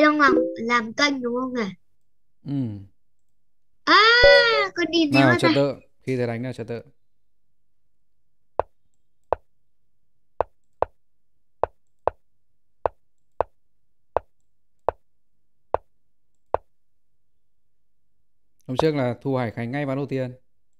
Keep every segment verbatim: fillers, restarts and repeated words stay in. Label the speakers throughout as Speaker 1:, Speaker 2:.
Speaker 1: đang làm làm kênh đúng không này?
Speaker 2: Ừ.
Speaker 1: À, con nhìn thấy
Speaker 2: Nào
Speaker 1: mất
Speaker 2: trật
Speaker 1: này.
Speaker 2: tự, khi thầy đánh là trật tự. Hôm trước là Thu Hải Khánh ngay ván đầu tiên.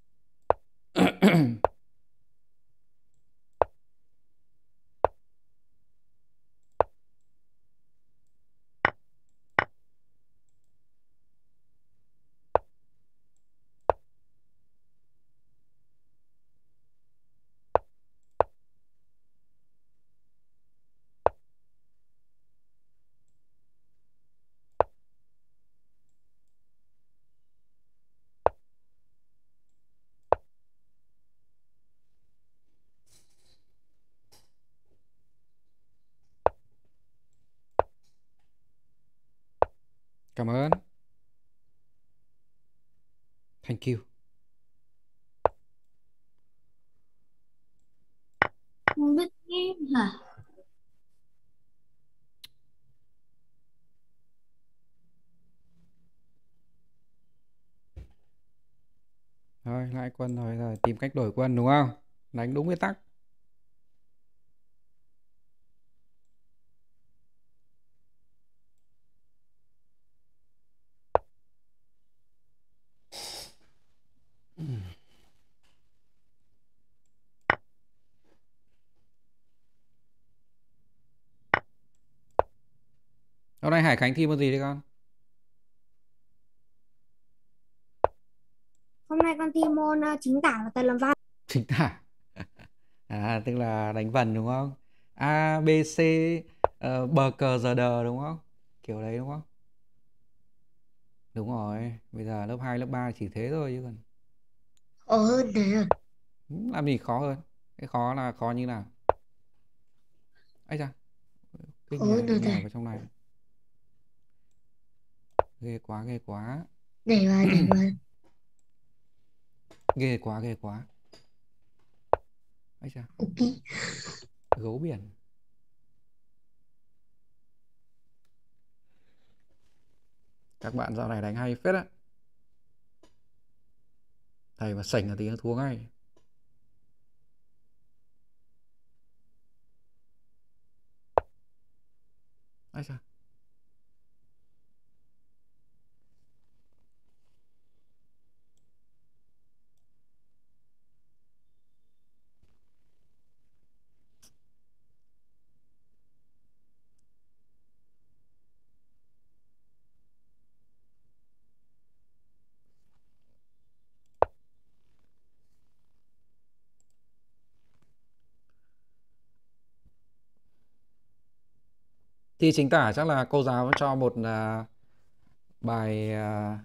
Speaker 2: Cảm ơn. Thank you.
Speaker 1: Không biết nghe hả?
Speaker 2: Rồi, lại quân rồi, rồi tìm cách đổi quân đúng không? Đánh đúng nguyên tắc. Hôm nay Hải Khánh thi môn gì đấy con?
Speaker 1: Hôm nay con thi môn uh, chính tả và tài làm văn.
Speaker 2: Chính tả. À, tức là đánh vần đúng không? A, B, C, ờ, bờ cờ giờ đờ đúng không? Kiểu đấy đúng không? Đúng rồi. Bây giờ lớp hai lớp ba chỉ thế thôi chứ còn.
Speaker 1: Khó hơn thế à?
Speaker 2: Ừ, làm gì khó hơn. Cái khó là khó như nào? Ây da, kích
Speaker 1: Khó hơn
Speaker 2: nhảy
Speaker 1: rồi
Speaker 2: nhảy
Speaker 1: thầy.
Speaker 2: vào trong này. Ghê quá, ghê quá.
Speaker 1: Nhảy vào, nhảy vào.
Speaker 2: Ghê quá, ghê quá. Ây da,
Speaker 1: Ok.
Speaker 2: gấu biển. Các bạn dạo này đánh hay phết á. Thầy mà sảnh là tí nó thua ngay. Ây da. Thi chính tả chắc là cô giáo cho một uh, bài uh,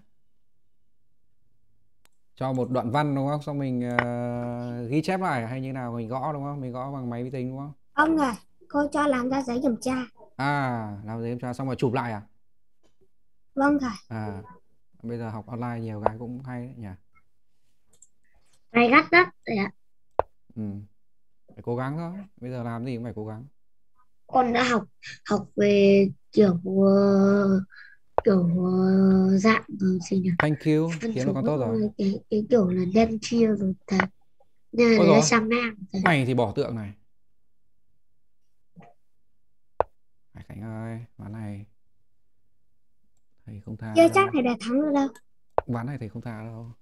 Speaker 2: cho một đoạn văn đúng không? Xong mình uh, ghi chép lại hay như nào mình gõ đúng không? Mình gõ bằng máy vi tính đúng không?
Speaker 1: Ông à, cô cho làm ra giấy kiểm tra.
Speaker 2: À, làm giấy kiểm tra xong rồi chụp lại à?
Speaker 1: Vâng thầy.
Speaker 2: À, bây giờ học online nhiều cái cũng hay đấy nhỉ.
Speaker 1: Này gắt gắt thầy ạ.
Speaker 2: Ừ, phải cố gắng thôi. Bây giờ làm gì cũng phải cố gắng.
Speaker 1: Con đã học học về kiểu ờ, kiểu ờ, dạng ờ, gì nhỉ?
Speaker 2: Thank you,
Speaker 1: Phân
Speaker 2: tiếng nó
Speaker 1: số
Speaker 2: còn tốt rồi.
Speaker 1: rồi cái cái kiểu là đem chia rồi thầy. Nên là
Speaker 2: Ôi
Speaker 1: đấy là
Speaker 2: rồi,
Speaker 1: sang ngang thầy.
Speaker 2: mày thì bỏ tượng này. Hải Khánh ơi, ván này thầy không tha
Speaker 1: Chưa chắc
Speaker 2: đâu.
Speaker 1: thầy đã thắng được đâu.
Speaker 2: Ván này thầy không tha đâu.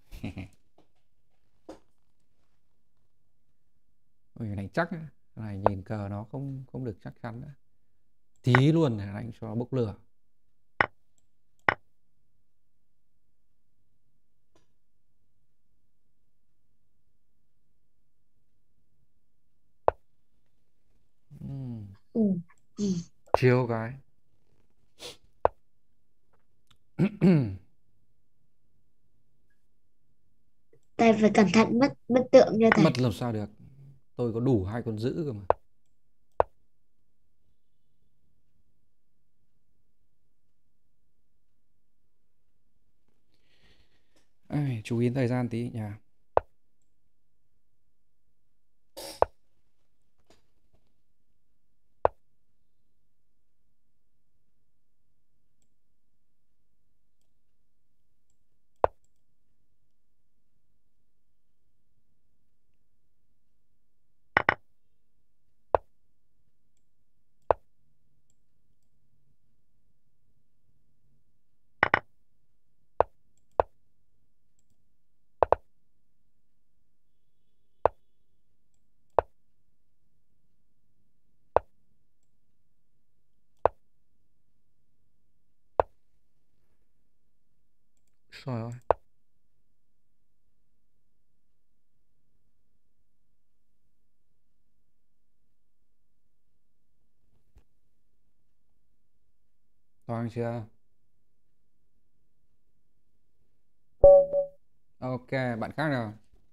Speaker 2: Ôi, đánh chắc ấy. Cái này nhìn cờ nó không không được chắc chắn nữa. Tí luôn để đánh cho nó bốc lửa. Uhm.
Speaker 1: Ừ. Ừ.
Speaker 2: Chiêu cái.
Speaker 1: Thầy phải cẩn thận mất mất tượng nha thầy.
Speaker 2: Mất làm sao được. Tôi có đủ hai con dữ cơ mà. Ai, chú ý thời gian tí nhỉ. Trời ơi. Toang chưa? Ok, bạn khác nào?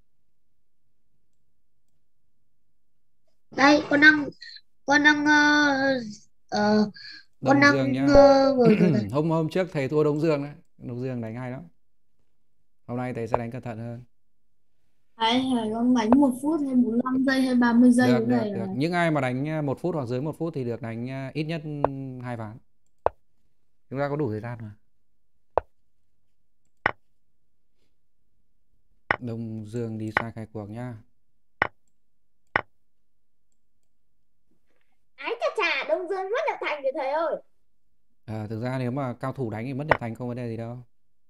Speaker 1: Đây con đang con đang ờ, ờ, con
Speaker 2: Đông
Speaker 1: đang
Speaker 2: Dương nhá.
Speaker 1: ờ, ngồi chờ thầy.
Speaker 2: Hôm hôm trước thầy thua Đông Dương đấy. Đông Dương đánh hay lắm. Hôm nay thầy sẽ đánh cẩn thận hơn.
Speaker 3: Hay hay con đánh một phút hay bốn lăm giây hay ba mươi giây
Speaker 2: Được,
Speaker 3: cái
Speaker 2: được,
Speaker 3: này
Speaker 2: được.
Speaker 3: là
Speaker 2: Những ai mà đánh à, một phút hoặc dưới một phút thì được đánh à, ít nhất hai ván. Chúng ta có đủ thời gian mà. Đông Dương đi xa khai cuộc nhá.
Speaker 4: Ái chà chà, Đông Dương rất là thành rồi thầy ơi.
Speaker 2: À, thực ra nếu mà cao thủ đánh thì mất điểm thành không vấn đề gì đâu.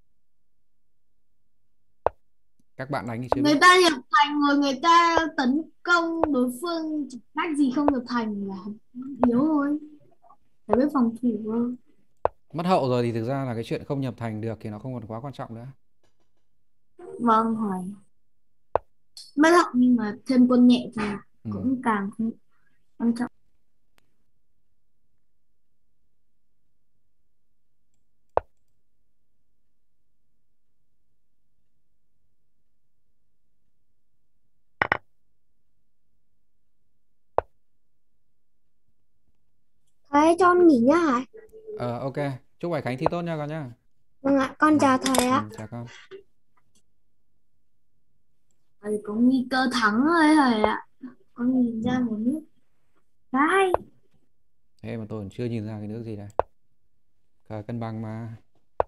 Speaker 2: Các bạn đánh thì chưa
Speaker 3: người
Speaker 2: biết.
Speaker 3: ta nhập thành rồi người ta tấn công đối phương chẳng cách gì không nhập thành là yếu thôi, phải biết phòng thủ thôi.
Speaker 2: Mất hậu rồi thì thực ra là cái chuyện không nhập thành được thì nó không còn quá quan trọng nữa.
Speaker 3: Vâng, hỏi bất họng nhưng mà thêm quân nhẹ thì
Speaker 2: Ừ.
Speaker 3: cũng càng không quan trọng.
Speaker 4: Thầy cho con nghỉ nhá hả?
Speaker 2: Ờ, ok. Chúc Hải Khánh thi tốt nha con nhá.
Speaker 4: Vâng ạ, con chào thầy
Speaker 2: Ừ,
Speaker 4: ạ.
Speaker 2: chào con.
Speaker 3: Thầy có nguy cơ thắng rồi thầy ạ, con nhìn ra một nước cái
Speaker 2: Thế mà tôi còn chưa nhìn ra cái nước gì đây. Cờ cân bằng mà.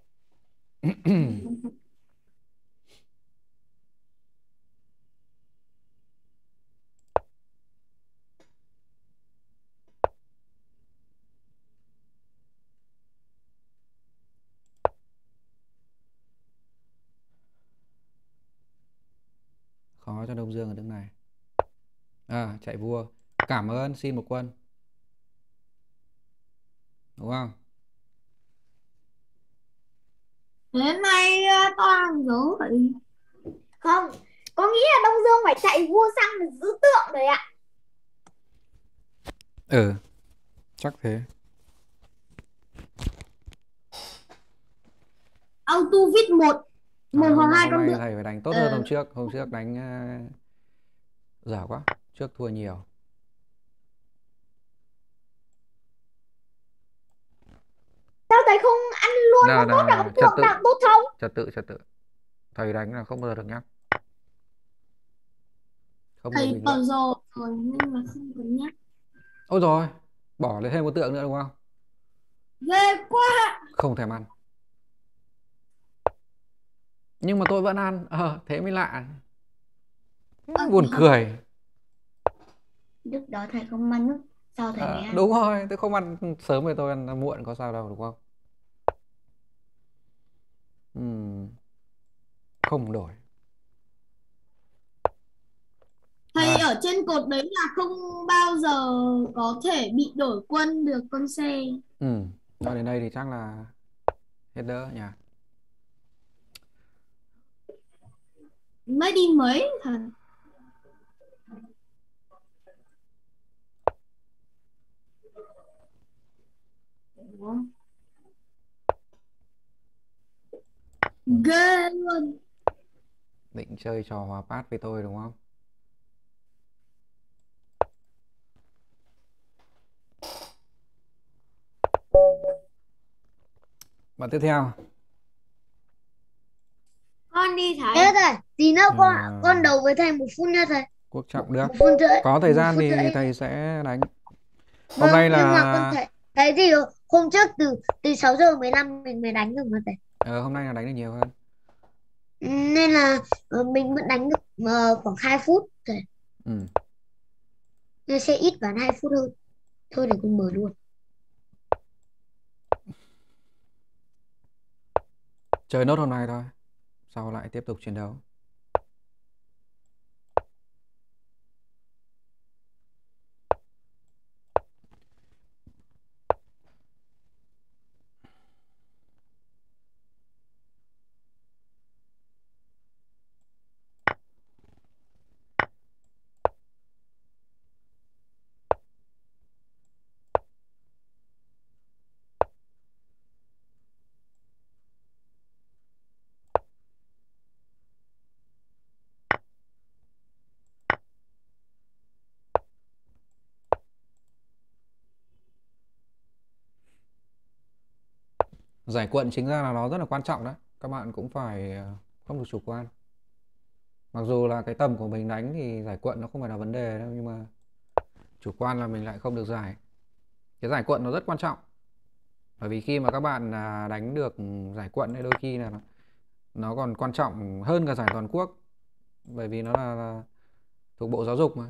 Speaker 2: Khó cho Đông Dương ở nước này. À, chạy vua. Cảm ơn, xin một quân. Đúng không?
Speaker 3: thế này à, toàn rồi.
Speaker 4: Không, có nghĩ là Đông Dương phải chạy vua sang để giữ tượng rồi ạ.
Speaker 2: Ừ, chắc thế.
Speaker 3: Auto vít một
Speaker 2: À,
Speaker 3: một hoặc
Speaker 2: hôm,
Speaker 3: hai
Speaker 2: hôm
Speaker 3: con
Speaker 2: nay
Speaker 3: tượng.
Speaker 2: thầy phải đánh tốt hơn
Speaker 3: Ờ,
Speaker 2: hôm trước. Hôm trước đánh uh, dở quá. Trước thua nhiều.
Speaker 4: Sao thầy không ăn luôn
Speaker 2: Nào,
Speaker 4: con tốt
Speaker 2: nào,
Speaker 4: là
Speaker 2: nào,
Speaker 4: con
Speaker 2: trật
Speaker 4: tượng
Speaker 2: tự.
Speaker 4: nào tốt không?
Speaker 2: Trật tự, trật tự. Thầy đánh là không bao giờ được nhắc. Không được
Speaker 3: thầy
Speaker 2: bình luận.
Speaker 3: bảo rồi rồi nên là không cần nhắc.
Speaker 2: Ôi rồi, bỏ lại thêm một tượng nữa đúng không?
Speaker 3: Ghê quá.
Speaker 2: Không thèm ăn. Nhưng mà tôi vẫn ăn. Ờ, thế mới lạ.
Speaker 3: Ờ,
Speaker 2: Buồn
Speaker 3: học
Speaker 2: cười.
Speaker 1: Lúc đó thầy không ăn nước, sau thầy mới
Speaker 2: À,
Speaker 1: ăn.
Speaker 2: đúng rồi, tôi không ăn sớm thì tôi ăn muộn có sao đâu đúng không? Ừm, không đổi.
Speaker 3: thầy
Speaker 2: À,
Speaker 3: ở trên cột đấy là không bao giờ có thể bị đổi quân được con xe.
Speaker 2: ừ, nói đến đây thì chắc là hết đỡ nhỉ.
Speaker 3: Mới đi mấy thật. Ủa, ghê luôn.
Speaker 2: Định chơi trò hòa phát với tôi đúng không? Bạn tiếp theo.
Speaker 4: Con đi thầy.
Speaker 1: Thế thầy, tí nữa con con
Speaker 2: À,
Speaker 1: đấu với thầy một phút nha thầy.
Speaker 2: Quốc Trọng được.
Speaker 1: Một phút rưỡi,
Speaker 2: Có thời
Speaker 1: một
Speaker 2: gian
Speaker 1: phút
Speaker 2: thì
Speaker 1: rưỡi.
Speaker 2: thầy sẽ đánh. Hôm
Speaker 1: Vâng,
Speaker 2: nay
Speaker 1: nhưng mà con
Speaker 2: là
Speaker 1: thấy thấy gì rồi? Hôm trước từ từ sáu giờ mười lăm mình mới đánh được mà thầy.
Speaker 2: ờ, hôm nay là đánh được nhiều hơn.
Speaker 1: Ừ, nên là ờ, mình vẫn đánh được ờ, khoảng hai phút thầy.
Speaker 2: Ừ.
Speaker 1: Nhưng sẽ ít ván hai phút hơn. Thôi để con mở luôn.
Speaker 2: Chơi nốt hôm nay thôi. Sau lại tiếp tục chiến đấu. Giải quận chính ra là nó rất là quan trọng đấy. Các bạn cũng phải ờ, không được chủ quan. Mặc dù là cái tầm của mình đánh thì giải quận nó không phải là vấn đề đâu, nhưng mà chủ quan là mình lại không được giải. Cái giải quận nó rất quan trọng. Bởi vì khi mà các bạn à, đánh được giải quận ấy, đôi khi là nó, nó còn quan trọng hơn cả giải toàn quốc. Bởi vì nó là, là thuộc Bộ Giáo dục mà.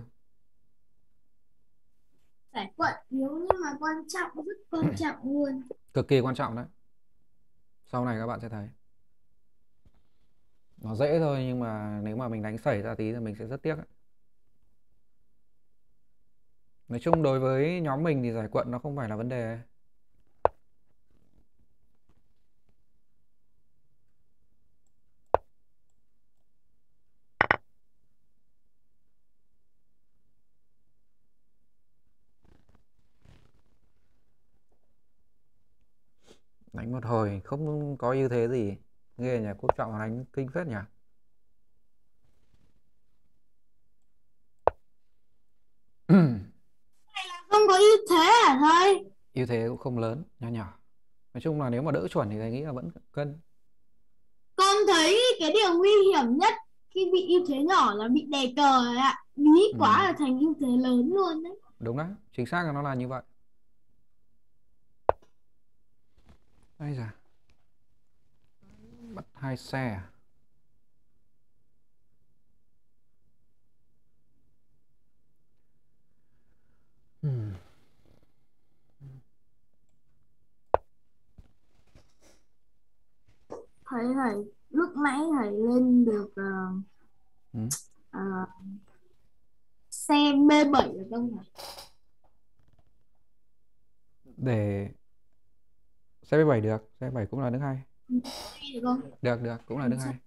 Speaker 3: Giải quận yếu nhưng mà quan trọng, rất quan trọng luôn.
Speaker 2: Cực kỳ quan trọng đấy. Sau này các bạn sẽ thấy. Nó dễ thôi, nhưng mà nếu mà mình đánh sẩy ra tí thì mình sẽ rất tiếc ấy. Nói chung đối với nhóm mình thì giải quận nó không phải là vấn đề. Đánh một hồi không có ưu thế gì. Ghê nhỉ, Quốc Trọng đánh kinh phết nhỉ.
Speaker 3: Không có ưu thế à thôi.
Speaker 2: Ưu thế cũng không lớn, nhỏ nhỏ. Nói chung là nếu mà đỡ chuẩn thì thầy nghĩ là vẫn cân.
Speaker 3: Con thấy cái điều nguy hiểm nhất khi bị ưu thế nhỏ là bị đè cờ ấy ạ. Bí
Speaker 2: Ừ,
Speaker 3: quá là thành ưu thế lớn luôn đấy.
Speaker 2: đúng đấy, chính xác là nó là như vậy. Ây da, bắt hai xe à? Ừ.
Speaker 3: Thấy thầy lúc nãy thầy lên được ờ,
Speaker 2: Ừ.
Speaker 3: ờ, xe bê bảy được không thầy?
Speaker 2: Để xe bảy được, xe bảy cũng là nước hay.
Speaker 3: Xe được không?
Speaker 2: Được, được, cũng là nước hay.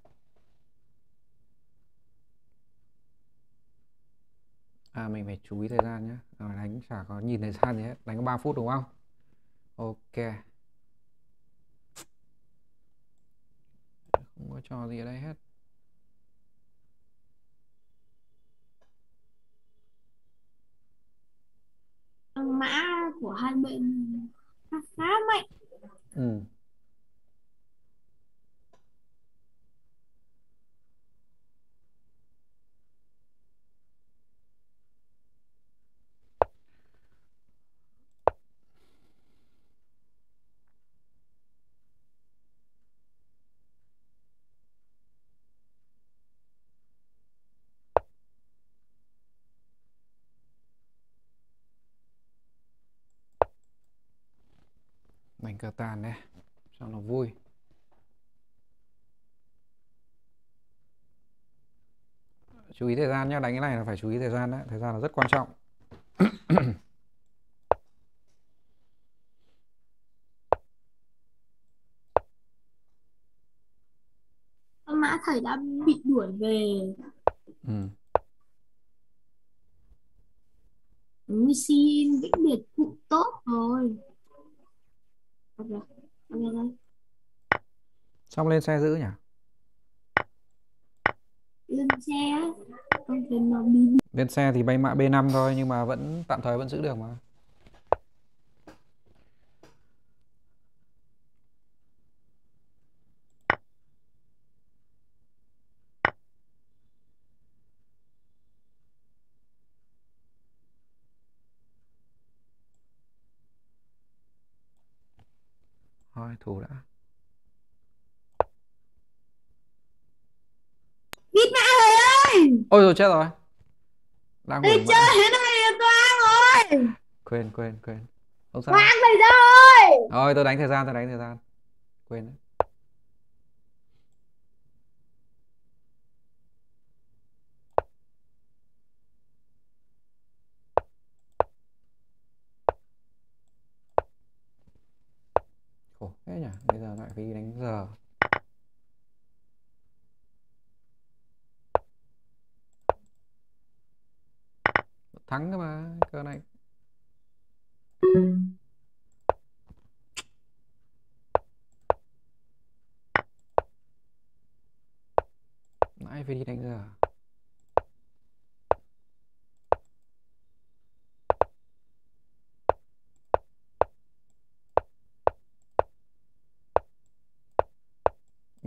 Speaker 2: À, mình phải chú ý thời gian nhé. Rồi đánh chả có nhìn thời gian gì hết. Đánh có ba phút đúng không? Ok. Không có trò gì ở đây hết.
Speaker 3: Mã của hai bên khá, khá mạnh.
Speaker 2: Ừ. Đánh cờ tàn đây cho nó vui. Chú ý thời gian nhé, đánh cái này là phải chú ý thời gian đấy. Thời gian là rất quan trọng.
Speaker 3: Mã thầy đã bị đuổi về.
Speaker 2: Ừ.
Speaker 3: Xin vĩnh biệt cụ tốt rồi. Ok, ok thôi.
Speaker 2: Xong lên xe giữ nhỉ?
Speaker 3: Lên xe không thể nào đi.
Speaker 2: Lên xe thì bay mã bê năm thôi, nhưng mà vẫn tạm thời vẫn giữ được mà. Thôi thủ đã.
Speaker 3: Biết mã thầy ơi.
Speaker 2: Ôi rồi chết rồi. Đang
Speaker 3: Thầy
Speaker 2: hủy mã.
Speaker 3: chơi thế này là toang rồi.
Speaker 2: Quên quên quên. Không sao.
Speaker 4: Hoàng thầy ơi.
Speaker 2: Thôi tôi đánh thời gian, tôi đánh thời gian. Quên đấy. Khổ thế nhỉ, bây giờ lại phải đi đánh giờ. Thắng cơ mà, cờ này. Nãy phải đi đánh giờ.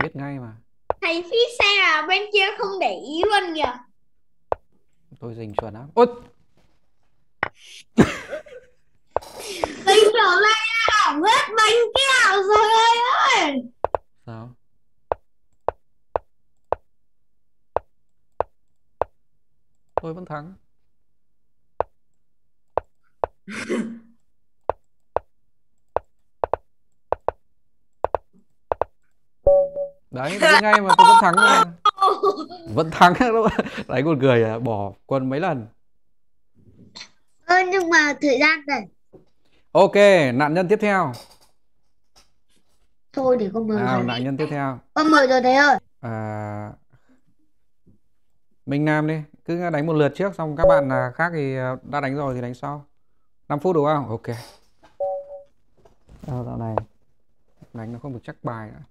Speaker 2: biết ngay mà.
Speaker 4: Thầy phi xe à, bên kia không để ý luôn kìa.
Speaker 2: Tôi rình chuẩn lắm. Ôi,
Speaker 3: Mình kiểu này ảo hết bánh kẹo rồi ơi.
Speaker 2: sao? Tôi vẫn thắng. Đấy, tôi biết ngay mà, tôi vẫn thắng thôi mà. Vẫn thắng đó. Đấy, còn cười à, bỏ quân mấy lần.
Speaker 1: Ơ nhưng mà thời gian này.
Speaker 2: Ok, nạn nhân tiếp theo.
Speaker 1: Thôi để con mời
Speaker 2: Nào,
Speaker 1: rồi.
Speaker 2: nạn nhân tiếp theo.
Speaker 1: Con mời rồi thầy ơi.
Speaker 2: À, Minh Nam đi, cứ đánh một lượt trước, xong các bạn à, khác thì à, đã đánh rồi thì đánh sau. năm phút đúng không? Ok. Dạo này đánh nó không được chắc bài nữa.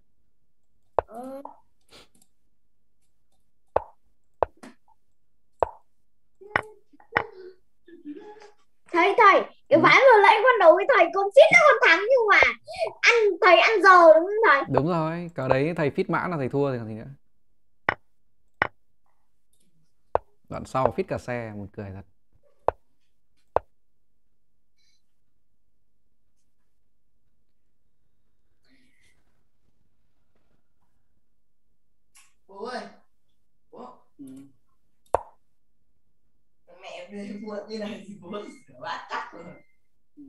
Speaker 4: Thầy thầy, cái
Speaker 2: Ừ.
Speaker 4: ván vừa nãy con đấu với thầy con suýt nữa con thắng, nhưng mà ăn thầy ăn giờ đúng không thầy?
Speaker 2: Đúng rồi, cờ đấy thầy phít mã là thầy thua thì còn gì nữa. Đoạn sau phít cả xe, một cười thật.
Speaker 5: Bố ơi, bố. Ừ. Mẹ về muộn như này thì bố rửa bát chắc rồi. Ừ.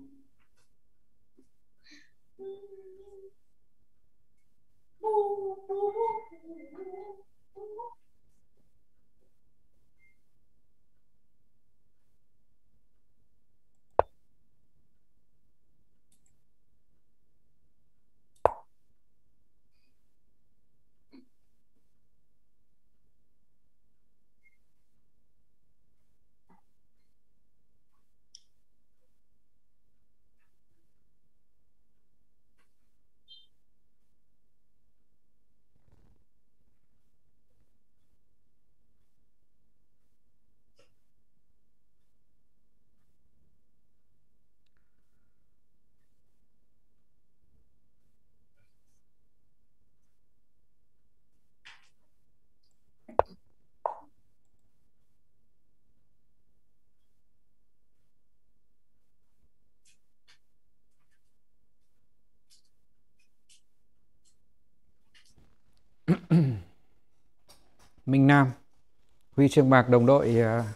Speaker 2: Minh Nam, huy chương bạc đồng đội à,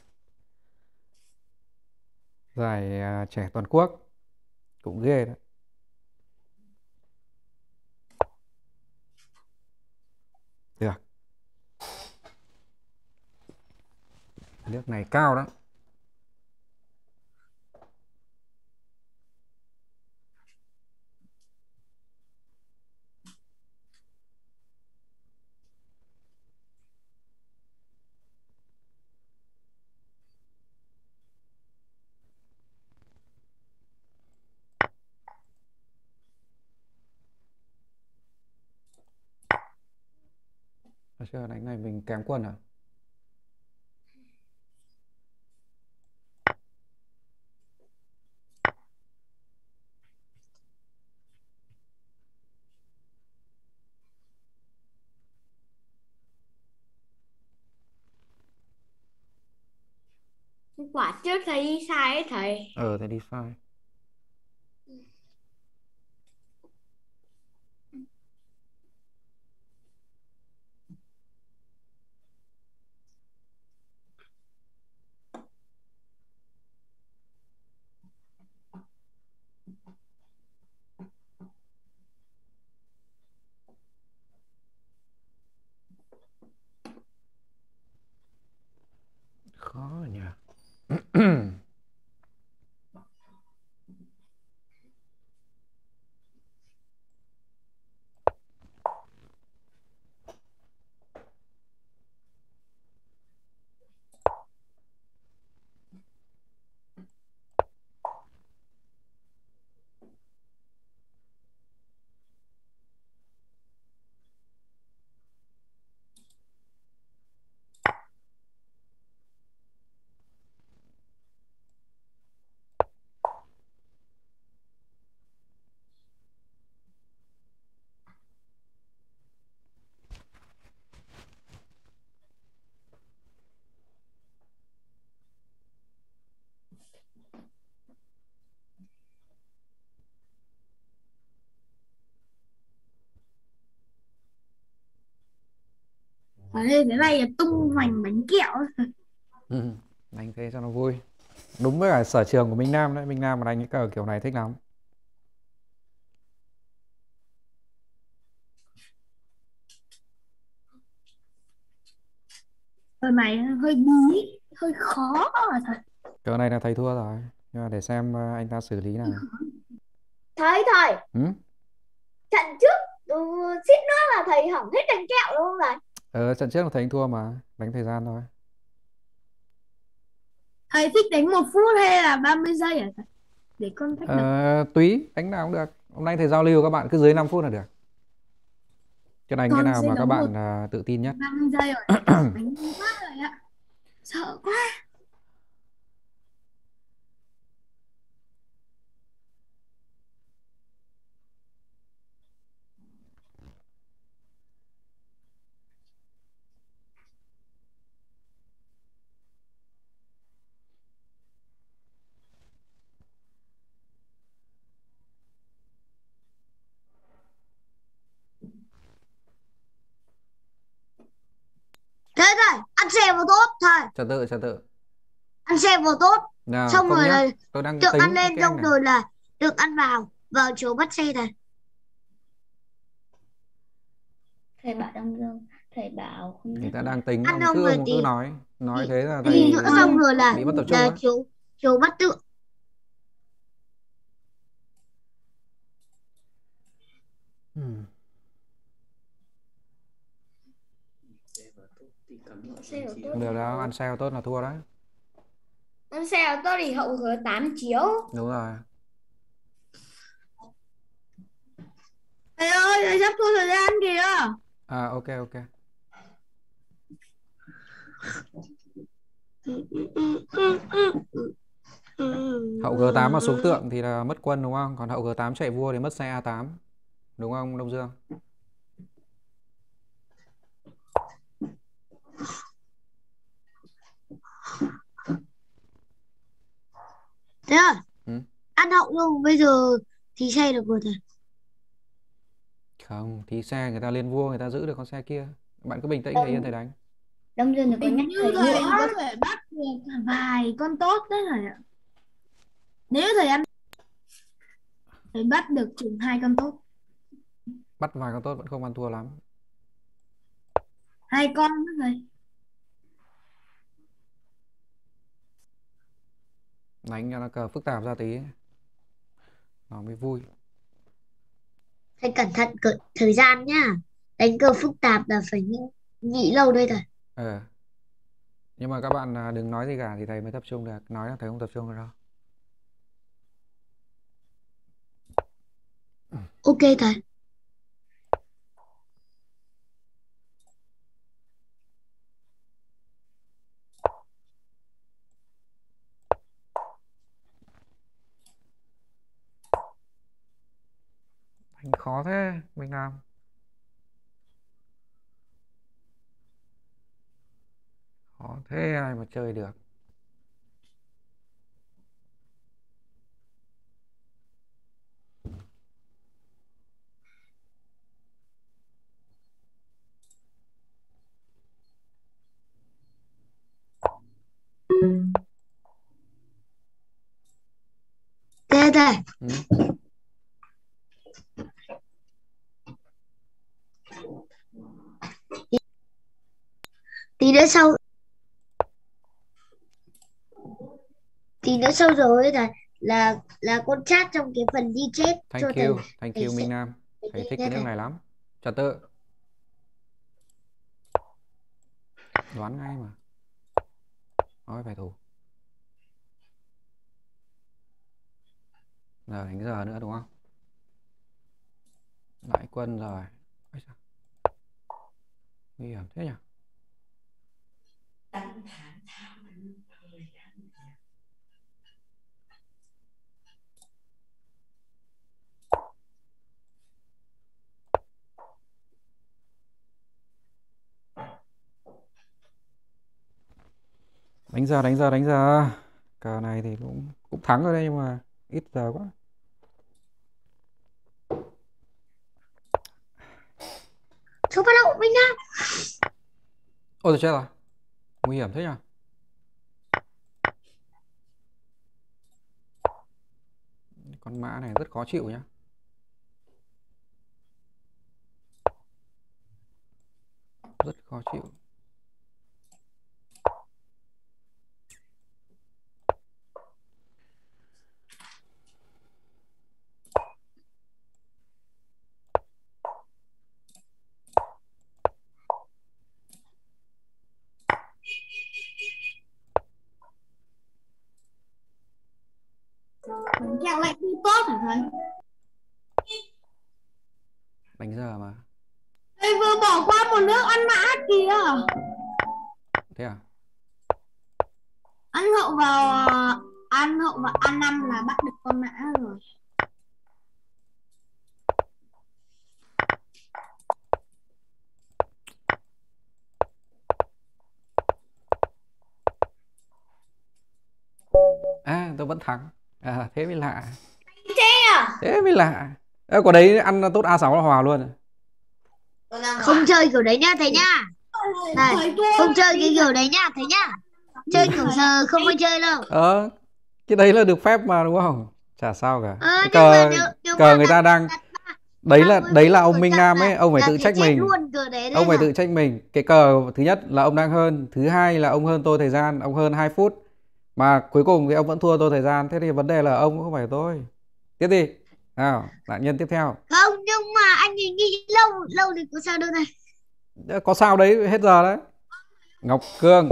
Speaker 2: giải à, trẻ toàn quốc. Cũng ghê đó. Được. Nước này cao đó. Ở chưa đánh này mình kém quân à?
Speaker 4: Quả trước thầy đi sai ấy thầy.
Speaker 2: Ờ, thế đi sai. Khó nhỉ.
Speaker 3: Ở đây thế này là tung hoành bánh kẹo.
Speaker 2: Ừ, đánh thế cho nó vui. Đúng với cả sở trường của Minh Nam đấy. Minh Nam mà đánh cái cờ kiểu này thích lắm.
Speaker 3: Cờ này hơi bí, hơi khó à thật.
Speaker 2: Cờ này là thầy thua rồi. Nhưng mà để xem ờ, anh ta xử lý nào.
Speaker 4: Thầy thầy,
Speaker 2: Ừ?
Speaker 4: trận trước ừ, suýt nữa là thầy hỏng hết bánh kẹo đúng không thầy?
Speaker 2: Ờ, trận trước là thầy anh thua mà. Đánh thời gian thôi.
Speaker 3: Thầy thích đánh một phút hay là ba mươi giây à thầy? Để con thách được.
Speaker 2: Ờ, tùy, đánh nào cũng được. Hôm nay thầy giao lưu các bạn cứ dưới năm phút là được. Cho đánh cái
Speaker 3: Con
Speaker 2: nào
Speaker 3: sẽ
Speaker 2: mà các
Speaker 3: đấu một
Speaker 2: bạn ờ, tự tin nhất.
Speaker 3: ba mươi giây rồi. Đánh quá rồi ạ. Sợ quá.
Speaker 1: Thế thầy, ăn xe vào tốt thầy.
Speaker 2: Trật tự, trật tự.
Speaker 1: Ăn xe vào tốt.
Speaker 2: Nào,
Speaker 1: Xong
Speaker 2: không
Speaker 1: rồi
Speaker 2: nhá.
Speaker 1: là
Speaker 2: Tôi đang
Speaker 1: được ăn
Speaker 2: tính
Speaker 1: lên
Speaker 2: cái anh
Speaker 1: xong
Speaker 2: này.
Speaker 1: rồi là được ăn vào. Vào chỗ bắt xe thầy.
Speaker 4: Thầy bảo Đông Dương, thầy bảo không
Speaker 2: Người
Speaker 4: nhắc
Speaker 2: ta
Speaker 4: là
Speaker 2: đang tính,
Speaker 1: Ăn
Speaker 2: ông
Speaker 1: xong
Speaker 2: cứ
Speaker 1: rồi
Speaker 2: ông cứ
Speaker 1: thì
Speaker 2: nói. Nói
Speaker 1: thì,
Speaker 2: thế là
Speaker 1: thì
Speaker 2: thầy
Speaker 1: nữa xong rồi là
Speaker 2: bị mất tập trung
Speaker 1: là
Speaker 2: á.
Speaker 1: chỗ chỗ bắt tượng.
Speaker 2: Ừ.
Speaker 4: xe của tôi.
Speaker 2: Được đâu, ăn sao tốt là thua đấy.
Speaker 4: Con xe của tôi thì hậu thừa tám chiếu.
Speaker 2: Đúng rồi.
Speaker 3: Thầy ơi, thầy sắp thua thời gian kìa.
Speaker 2: À, ok, ok. Hậu G tám mà xuống tượng thì là mất quân đúng không? Còn hậu G tám chạy vua thì mất xe A tám. Đúng không, Đông Dương?
Speaker 1: Thế à?
Speaker 2: Ừ.
Speaker 1: Ăn hậu luôn. Bây giờ thì xe được rồi thầy.
Speaker 2: Không, thì xe người ta lên vua người ta giữ được con xe kia. Bạn cứ bình tĩnh để yên thầy đánh.
Speaker 4: Đông Dương đừng có
Speaker 3: Hình
Speaker 4: nhắc
Speaker 3: như
Speaker 4: thầy
Speaker 3: thầy
Speaker 4: nữa.
Speaker 3: có thể bắt được vài con tốt đấy thầy ạ. Nếu thầy ăn thầy bắt được chừng hai con tốt.
Speaker 2: Bắt vài con tốt vẫn không ăn thua lắm.
Speaker 3: Hai con đó thầy.
Speaker 2: Đánh cho nó cờ phức tạp ra tí. Nó mới vui.
Speaker 1: Thầy cẩn thận cỡ thời gian nhá. Đánh cờ phức tạp là phải nghĩ, nghĩ lâu đây thầy.
Speaker 2: Ờ. Nhưng mà các bạn à, đừng nói gì cả thì thầy mới tập trung được. Nói là thầy không tập trung được đâu.
Speaker 1: Ok thầy.
Speaker 2: Đánh khó thế, mình làm. Khó thế ai mà chơi được.
Speaker 1: Thế thầy.
Speaker 2: Ừ.
Speaker 1: Tí nữa sau Tí nữa sau rồi ấy thầy là là con chat trong cái phần ghi chép cho
Speaker 2: Thank
Speaker 1: thầy.
Speaker 2: you, thank
Speaker 1: Thầy
Speaker 2: you
Speaker 1: sẽ
Speaker 2: Minh Nam.
Speaker 1: thầy
Speaker 2: Thầy
Speaker 1: ghi
Speaker 2: thích
Speaker 1: nha
Speaker 2: cái nước
Speaker 1: thầy.
Speaker 2: này lắm. Trật tự. Đoán ngay mà. Nói phải thủ. Giờ đánh giờ nữa đúng không? Đại quân rồi. Ây da. Nguy hiểm thế nhỉ?
Speaker 5: Đánh thẳng thao thời đánh.
Speaker 2: Đánh giờ, đánh giờ, đánh giờ. Cờ này thì cũng cũng thắng rồi đấy nhưng mà ít giờ quá.
Speaker 1: Số bắt đầu Minh Nam.
Speaker 2: Ôi trời chết rồi. Nguy hiểm thế nhỉ? Con mã này rất khó chịu nhá. Rất khó chịu.
Speaker 3: Bánh kẹo lạnh không tốt hả thầy?
Speaker 2: Đánh giờ mà.
Speaker 3: Thầy vừa bỏ qua một nước ăn mã kìa.
Speaker 2: Thế à?
Speaker 3: Ăn hậu vào ăn hậu và ăn năm là bắt được con mã rồi.
Speaker 2: À, tôi vẫn thắng. À, thế mới lạ.
Speaker 4: Thế à?
Speaker 2: Thế mới lạ. Ê, quả đấy ăn tốt a sáu là hòa luôn.
Speaker 5: Con đang
Speaker 1: Không
Speaker 5: bảo
Speaker 1: chơi kiểu đấy nhá thầy nhá. Này,
Speaker 3: Thầy tôi
Speaker 1: không chơi cái kiểu đấy nhá thầy nhá. Chơi kiểu giờ không ai chơi đâu.
Speaker 2: Ờ, cái đấy là được phép mà đúng không? Chả sao cả.
Speaker 1: Ờ,
Speaker 2: Cái
Speaker 1: nhưng mà
Speaker 2: cờ
Speaker 1: nếu, nếu
Speaker 2: cờ
Speaker 1: mà
Speaker 2: người
Speaker 1: đặt-
Speaker 2: ta đang
Speaker 1: đặt ba-
Speaker 2: đấy
Speaker 1: ba
Speaker 2: là
Speaker 1: mươi
Speaker 2: đấy là
Speaker 1: phút
Speaker 2: ông
Speaker 1: của
Speaker 2: Minh
Speaker 1: trận
Speaker 2: Nam
Speaker 1: là-
Speaker 2: ấy, ông phải
Speaker 1: là
Speaker 2: tự
Speaker 1: thể
Speaker 2: trách
Speaker 1: chết
Speaker 2: mình.
Speaker 1: luôn cờ đấy
Speaker 2: Ông
Speaker 1: lên
Speaker 2: phải
Speaker 1: à?
Speaker 2: tự trách mình. Cái cờ thứ nhất là ông đang hơn, thứ hai là ông hơn tôi thời gian, ông hơn hai phút. Mà cuối cùng thì ông vẫn thua tôi thời gian, thế thì vấn đề là ông không phải tôi. Tiếp đi. Nào, nạn nhân tiếp theo.
Speaker 1: Không, nhưng mà anh ấy nghĩ lâu lâu thì có sao đâu này.
Speaker 2: Có sao đấy, hết giờ đấy. Ngọc Cương.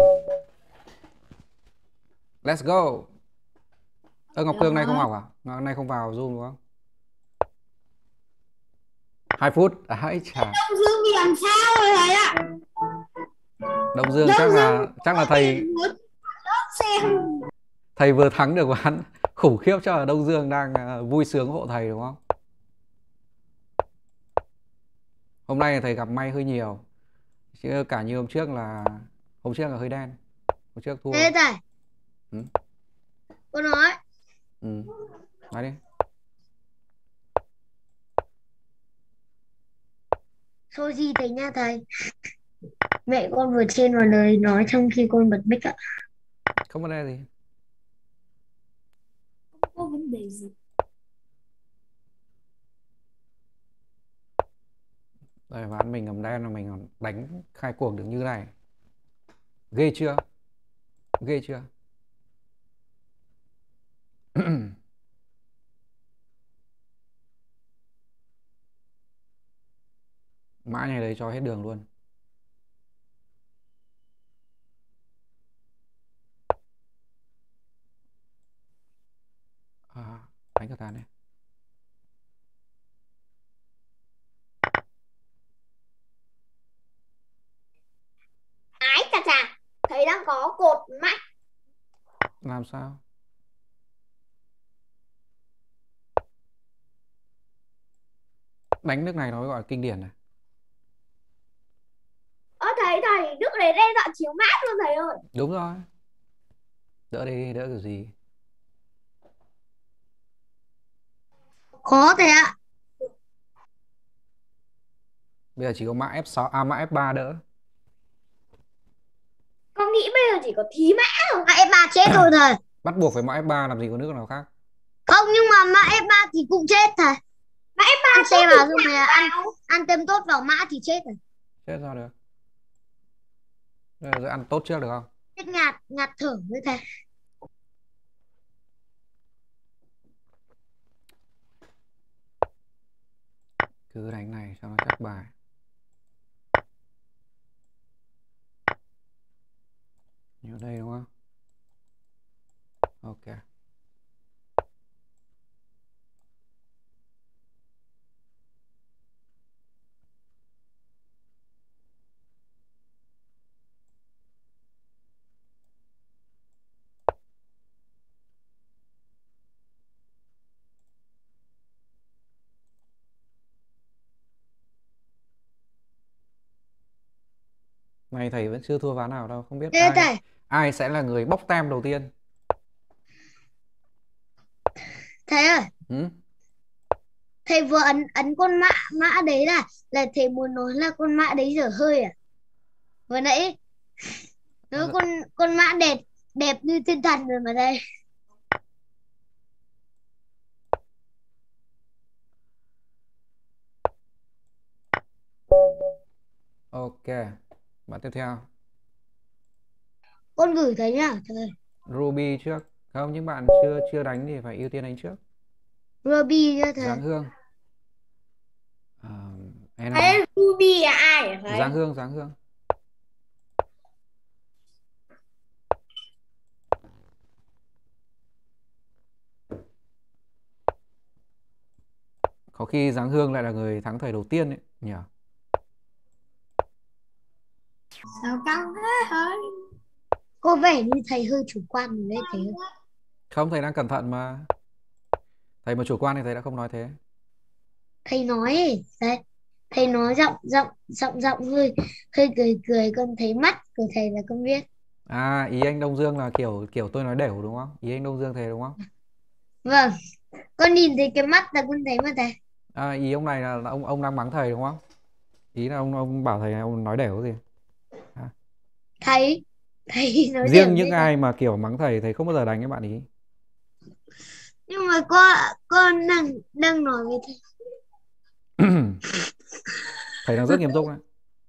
Speaker 2: Let's go. Ơ Ngọc Cương này không học à? Ngọc này không vào Zoom đúng không? Hai phút. Ai chà.
Speaker 3: Đông Dương thì làm sao rồi thầy ạ?
Speaker 2: Đông Dương
Speaker 3: Đông
Speaker 2: chắc
Speaker 3: Dương
Speaker 2: là chắc là thầy
Speaker 3: muốn xem.
Speaker 2: thầy vừa thắng được ván khủng khiếp, cho là Đông Dương đang à, vui sướng hộ thầy đúng không? Hôm nay thầy gặp may hơi nhiều. Chứ cả như hôm trước là hôm trước là hơi đen. Hôm trước thua.
Speaker 1: Thế thầy.
Speaker 2: Ừ.
Speaker 1: Cô nói.
Speaker 2: Ừ. Nói đi.
Speaker 1: Thôi gì thầy nha thầy. Mẹ con vừa chen vào lời nói trong khi con bật mic ạ.
Speaker 2: Không vấn đề gì.
Speaker 3: Không có vấn đề gì.
Speaker 2: Đây ván mình ngầm đen là mình còn đánh khai cuồng được như này. Ghê chưa? Ghê chưa? Mã này đấy cho hết đường luôn. À, đánh cờ tàn này.
Speaker 4: Ái chà chà, thầy đang có cột mạch.
Speaker 2: Làm sao? Đánh nước này nó gọi là kinh điển này.
Speaker 4: Ơ thầy, thầy, nước này đe dọa chiếu mã luôn thầy ơi.
Speaker 2: Đúng rồi. Đỡ đi, đỡ kiểu gì.
Speaker 1: Khó thầy ạ.
Speaker 2: Bây giờ chỉ có mã ép sáu, à mã ép ba đỡ.
Speaker 4: Con nghĩ bây giờ chỉ có thí mã thôi.
Speaker 1: Mã ép ba chết rồi thầy.
Speaker 2: Bắt buộc phải mã ép ba, làm gì có nước nào khác.
Speaker 1: Không, nhưng mà mã ép ba thì cũng chết thầy.
Speaker 4: Mã ép ba
Speaker 1: Ăn
Speaker 4: tốt
Speaker 1: xe
Speaker 4: thì
Speaker 1: vào xong rồi
Speaker 4: nào
Speaker 1: ăn
Speaker 4: vào.
Speaker 1: ăn tem tốt vào mã thì chết rồi.
Speaker 2: Chết sao được. Bây giờ ăn tốt trước được không?
Speaker 1: Chết ngạt, ngạt thở với thầy.
Speaker 2: Cứ đánh này cho nó chắc bài. Như đây đúng không? Ok. Này thầy vẫn chưa thua ván nào đâu, không biết
Speaker 1: Thế
Speaker 2: ai
Speaker 1: thầy.
Speaker 2: ai sẽ là người bóc tem đầu tiên.
Speaker 1: Thầy ơi,
Speaker 2: Ừ?
Speaker 1: thầy vừa ấn ấn con mã mã đấy là là thầy muốn nói là con mã đấy dở hơi à? Vừa nãy Nếu con con mã đẹp đẹp như thiên thần rồi mà đây.
Speaker 2: Ok, bạn tiếp theo.
Speaker 1: Con gửi thấy nhá. Trời.
Speaker 2: Ruby trước. Không, những bạn chưa chưa đánh thì phải ưu tiên đánh trước.
Speaker 1: Ruby nhá thầy.
Speaker 2: Giáng Hương. À, em
Speaker 4: Thế Ruby là ai hả thầy?
Speaker 2: Giáng Hương, Giáng Hương. Có khi Giáng Hương lại là người thắng thầy đầu tiên ấy nhỉ?
Speaker 3: Sao căng thế hả?
Speaker 1: Có vẻ như thầy hơi chủ quan rồi đấy thầy.
Speaker 2: Không, thầy đang cẩn thận mà. Thầy mà chủ quan thì thầy đã không nói thế.
Speaker 1: Thầy nói ấy, đấy. Thầy nói giọng giọng giọng giọng hơi hơi cười cười, con thấy mắt của thầy là con biết.
Speaker 2: À, ý anh Đông Dương là kiểu kiểu tôi nói đều đúng không? Ý anh Đông Dương thế đúng không?
Speaker 1: Vâng, con nhìn thấy cái mắt là con thấy mà thầy.
Speaker 2: À, ý ông này là, là ông ông đang mắng thầy đúng không? Ý là ông ông bảo thầy ông nói đều cái gì? À.
Speaker 1: Thầy thầy nói
Speaker 2: Riêng
Speaker 1: đều
Speaker 2: những
Speaker 1: đấy.
Speaker 2: ai mà kiểu mắng thầy thầy không bao giờ đánh các bạn ý.
Speaker 1: Nhưng mà con con đang đang nói với thầy.
Speaker 2: Thầy đang rất nghiêm túc đấy.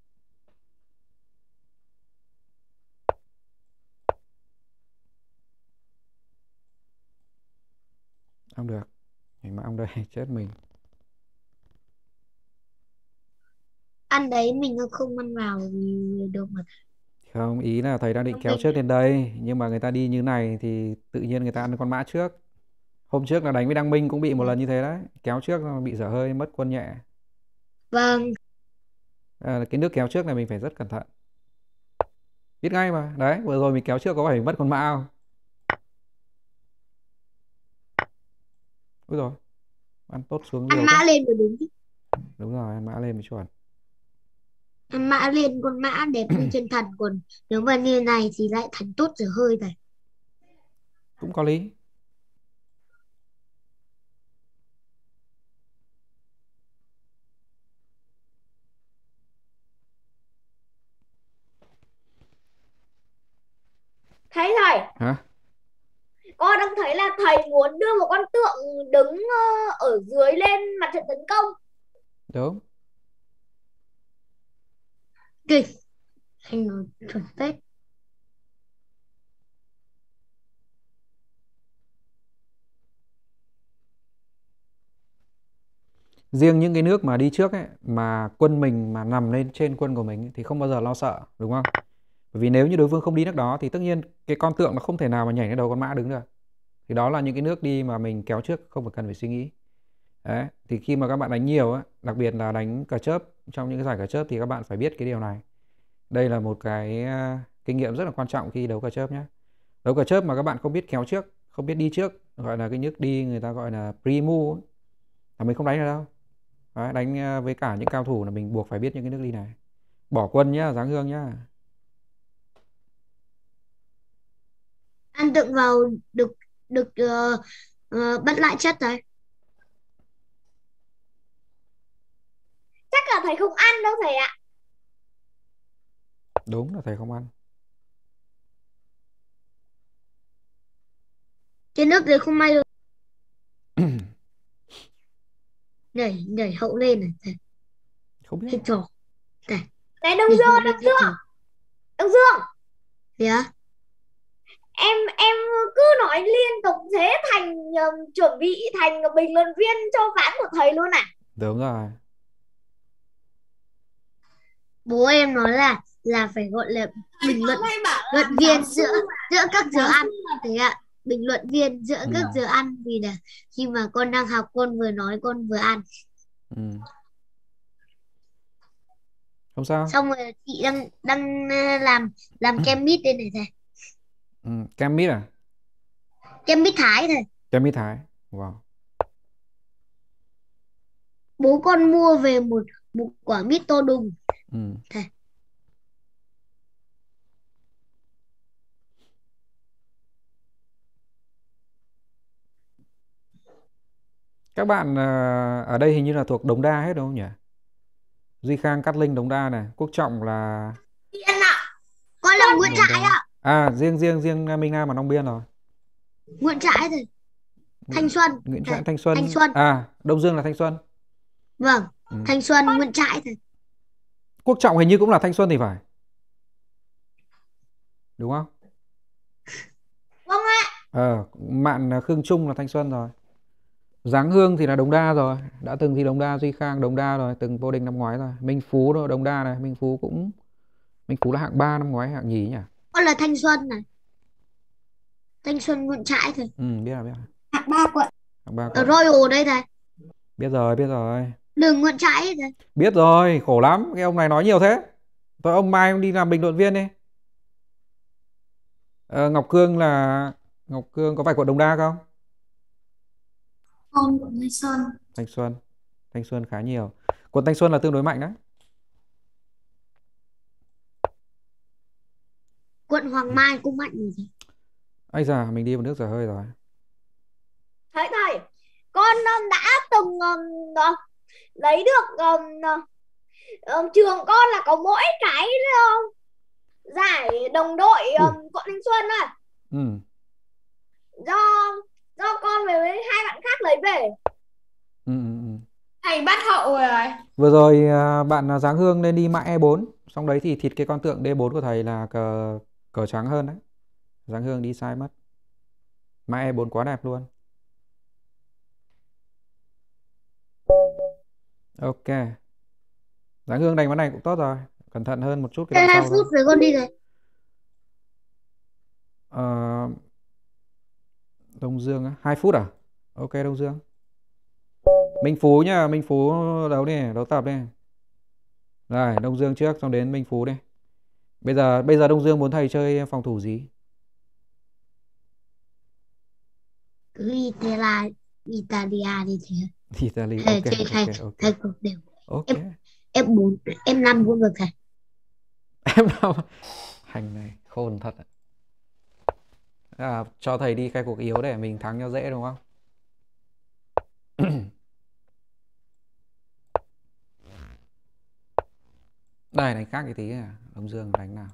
Speaker 2: Không được. Mà ông đây chết mình.
Speaker 1: Ăn đấy mình không ăn vào thì được mà.
Speaker 2: Không, ý là thầy đang định
Speaker 1: Không
Speaker 2: kéo
Speaker 1: được.
Speaker 2: trước lên đây, nhưng mà người ta đi như này thì tự nhiên người ta ăn con mã trước. Hôm trước là đánh với Đăng Minh cũng bị một lần như thế đấy, kéo trước bị dở hơi mất quân nhẹ.
Speaker 1: Vâng.
Speaker 2: À, cái nước kéo trước này mình phải rất cẩn thận. Biết ngay mà. Đấy, vừa rồi mình kéo trước có phải mình mất con mã không? Úi rồi. Ăn tốt xuống
Speaker 1: Ăn
Speaker 2: nhiều
Speaker 1: mã
Speaker 2: quá.
Speaker 1: lên mới đúng.
Speaker 2: Đúng rồi, ăn mã lên mới chuẩn.
Speaker 1: Ăn mã lên con mã đẹp như chân thần, còn nếu mà như này thì lại thành tốt dở hơi thầy.
Speaker 2: Cũng có lý.
Speaker 4: Thấy thầy,
Speaker 2: Hả?
Speaker 4: con đang thấy là thầy muốn đưa một con tượng đứng ờ, ở dưới lên mặt trận tấn công.
Speaker 2: Đúng.
Speaker 1: Kìa, anh nói chuẩn phết.
Speaker 2: Riêng những cái nước mà đi trước ấy, mà quân mình mà nằm lên trên quân của mình ấy, thì không bao giờ lo sợ, đúng không? Bởi vì nếu như đối phương không đi nước đó thì tất nhiên cái con tượng nó không thể nào mà nhảy lên đầu con mã đứng được. Thì đó là những cái nước đi mà mình kéo trước không phải cần phải suy nghĩ. Đấy, thì khi mà các bạn đánh nhiều á, đặc biệt là đánh cờ chớp, trong những cái giải cờ chớp thì các bạn phải biết cái điều này. Đây là một cái uh, kinh nghiệm rất là quan trọng khi đấu cờ chớp nhé. Đấu cờ chớp mà các bạn không biết kéo trước, không biết đi trước, gọi là cái nước đi người ta gọi là pre-move, là mình không đánh được đâu. Đấy, đánh với cả những cao thủ là mình buộc phải biết những cái nước đi này. Bỏ quân nhá, Giáng Hương nhá.
Speaker 1: Ăn tượng vào được được uh, uh, bắt lại chất rồi.
Speaker 4: Chắc là thầy không ăn đâu thầy ạ.
Speaker 2: Đúng là thầy không ăn.
Speaker 1: Cái nước đấy không may được. nhảy nhảy hậu lên này thầy.
Speaker 2: Không biết.
Speaker 1: Hết trò. Thầy.
Speaker 4: Này Đông
Speaker 1: Nhảy
Speaker 4: Dương,
Speaker 1: hậu
Speaker 4: Đông
Speaker 1: lên hết
Speaker 4: Dương,
Speaker 1: trò.
Speaker 4: Đông Dương.
Speaker 1: Thế á?
Speaker 4: Em em cứ nói liên tục thế thành um, chuẩn bị thành bình luận viên cho ván của thầy luôn à?
Speaker 2: Đúng rồi.
Speaker 1: Bố em nói là là phải gọi là bình luận
Speaker 3: Hay bảo là
Speaker 1: luận viên
Speaker 3: giáo sư
Speaker 1: giữa
Speaker 3: mà.
Speaker 1: giữa các giờ
Speaker 3: Giáo
Speaker 1: ăn.
Speaker 3: sư mà.
Speaker 1: Thế ạ, bình luận viên giữa
Speaker 2: Ừ.
Speaker 1: các giờ ăn, vì là khi mà con đang học con vừa nói con vừa ăn.
Speaker 2: Ừ. Không sao.
Speaker 1: Xong rồi chị đang đang ờ, làm làm kem mít đây này thầy.
Speaker 2: Ừ. Kem mít à?
Speaker 1: Kem mít Thái thầy.
Speaker 2: Kem mít Thái. Wow.
Speaker 1: Bố con mua về một một quả mít to đùng.
Speaker 2: Ừ.
Speaker 1: Thầy.
Speaker 2: Các bạn ờ, ở đây hình như là thuộc Đống Đa hết đúng không nhỉ? Duy Khang, Cát Linh, Đống Đa này. Quốc Trọng là
Speaker 1: Yên ạ. Con là
Speaker 3: Xuân.
Speaker 1: Nguyễn Trãi ạ.
Speaker 2: À, riêng riêng riêng Minh Nam và Long Biên rồi.
Speaker 1: Nguyễn Trãi rồi. Thanh Xuân.
Speaker 2: Nguyễn
Speaker 1: Thầy.
Speaker 2: Trãi, Thanh Xuân.
Speaker 1: Thanh Xuân.
Speaker 2: À, Đông Dương là Thanh Xuân.
Speaker 1: Vâng.
Speaker 2: Ừ.
Speaker 1: Thanh Xuân, Nguyễn Trãi thầy.
Speaker 2: Quốc Trọng hình như cũng là Thanh Xuân thì phải. Đúng không?
Speaker 4: Vâng ạ.
Speaker 2: Ờ, Mạn Khương Trung là Thanh Xuân rồi. Giáng Hương thì là Đống Đa rồi. Đã từng thi Đống Đa, Duy Khang Đống Đa rồi, từng vô địch năm ngoái rồi. Minh Phú rồi, Đống Đa này, Minh Phú cũng Minh Phú là hạng ba năm ngoái, hạng nhì nhỉ?
Speaker 1: Con là Thanh Xuân này. Thanh Xuân, Nguyễn Trãi thầy.
Speaker 2: Ừ, biết rồi, biết rồi.
Speaker 3: Hạng ba quận.
Speaker 2: Hạng ba
Speaker 1: Ở
Speaker 2: quận.
Speaker 1: Royal đây thầy.
Speaker 2: Biết rồi, biết rồi.
Speaker 1: Đường Nguyễn Trãi thầy.
Speaker 2: Biết rồi, khổ lắm. Cái ông này nói nhiều thế. Thôi ông Mai ông đi làm bình luận viên đi. Ờ, Ngọc Cương là... Ngọc Cương có phải quận Đống Đa không?
Speaker 3: Con quận Thanh Xuân.
Speaker 2: Thanh Xuân. Thanh Xuân khá nhiều. Quận Thanh Xuân là tương đối mạnh đấy.
Speaker 1: Quận Hoàng Mai cũng mạnh rồi thầy.
Speaker 2: Ây da, mình đi một nước dở hơi rồi.
Speaker 4: Thầy thầy, con um, đã từng um, uh, lấy được um, uh, um, trường con là có mỗi cái um, giải đồng đội um, quận Thanh Xuân à.
Speaker 2: Ừ.
Speaker 4: Do do con với hai bạn khác lấy về.
Speaker 2: Ừ, ừ, ừ.
Speaker 3: Thầy bắt hậu rồi.
Speaker 2: Vừa rồi à, bạn Giáng Hương lên đi mãi E bốn. Xong đấy thì thịt cái con tượng D bốn của thầy là cờ cờ trắng hơn đấy. Giáng Hương đi sai mất. Mãi E bốn quá đẹp luôn. Ok. Giáng Hương đánh ván này cũng tốt rồi. Cẩn thận hơn một chút cái
Speaker 1: Thầy
Speaker 2: đoạn
Speaker 1: hai
Speaker 2: sau
Speaker 1: phút
Speaker 2: thôi.
Speaker 1: rồi con đi rồi.
Speaker 2: Ờ, Đông Dương á, hai phút à? Ok Đông Dương. Minh Phú nhá, Minh Phú đấu đi, đấu tập đi. Rồi, Đông Dương trước xong đến Minh Phú đi. Bây giờ bây giờ Đông Dương muốn thầy chơi phòng thủ gì?
Speaker 1: Cứ Italia, Italia đi thầy.
Speaker 2: Italy.
Speaker 1: Thầy
Speaker 2: Ok,
Speaker 1: chơi thầy,
Speaker 2: ok, ok.
Speaker 1: thầy cũng đều.
Speaker 2: Ok.
Speaker 1: Em em bốn, em năm cũng được thầy.
Speaker 2: Em nào hành này khôn thật ạ. À, cho thầy đi cái cuộc yếu để mình thắng cho dễ đúng không? Đây đánh khác cái tí à. Đông Dương đánh nào.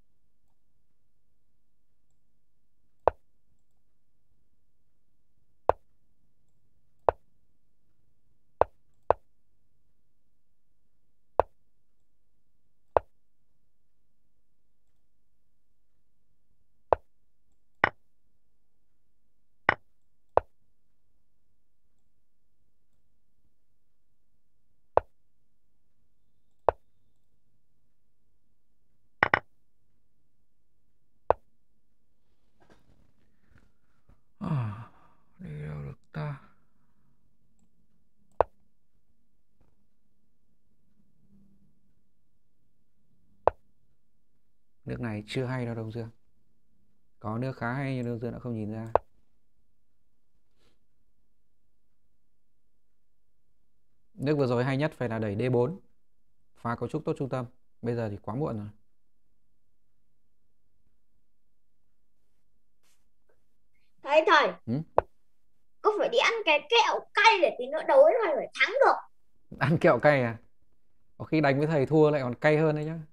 Speaker 2: À, đi đâu được ta? Nước này chưa hay đâu Đông Dương. Có nước khá hay nhưng Đông Dương đã không nhìn ra. Nước vừa rồi hay nhất phải là đẩy D bốn. Phá cấu trúc tốt trung tâm. Bây giờ thì quá muộn rồi.
Speaker 4: Thầy thầy,
Speaker 2: Ừ?
Speaker 4: con phải đi ăn cái kẹo cay để tí nữa đấu với thầy phải thắng được.
Speaker 2: Ăn kẹo cay à? Có khi đánh với thầy thua lại còn cay hơn đấy nhá.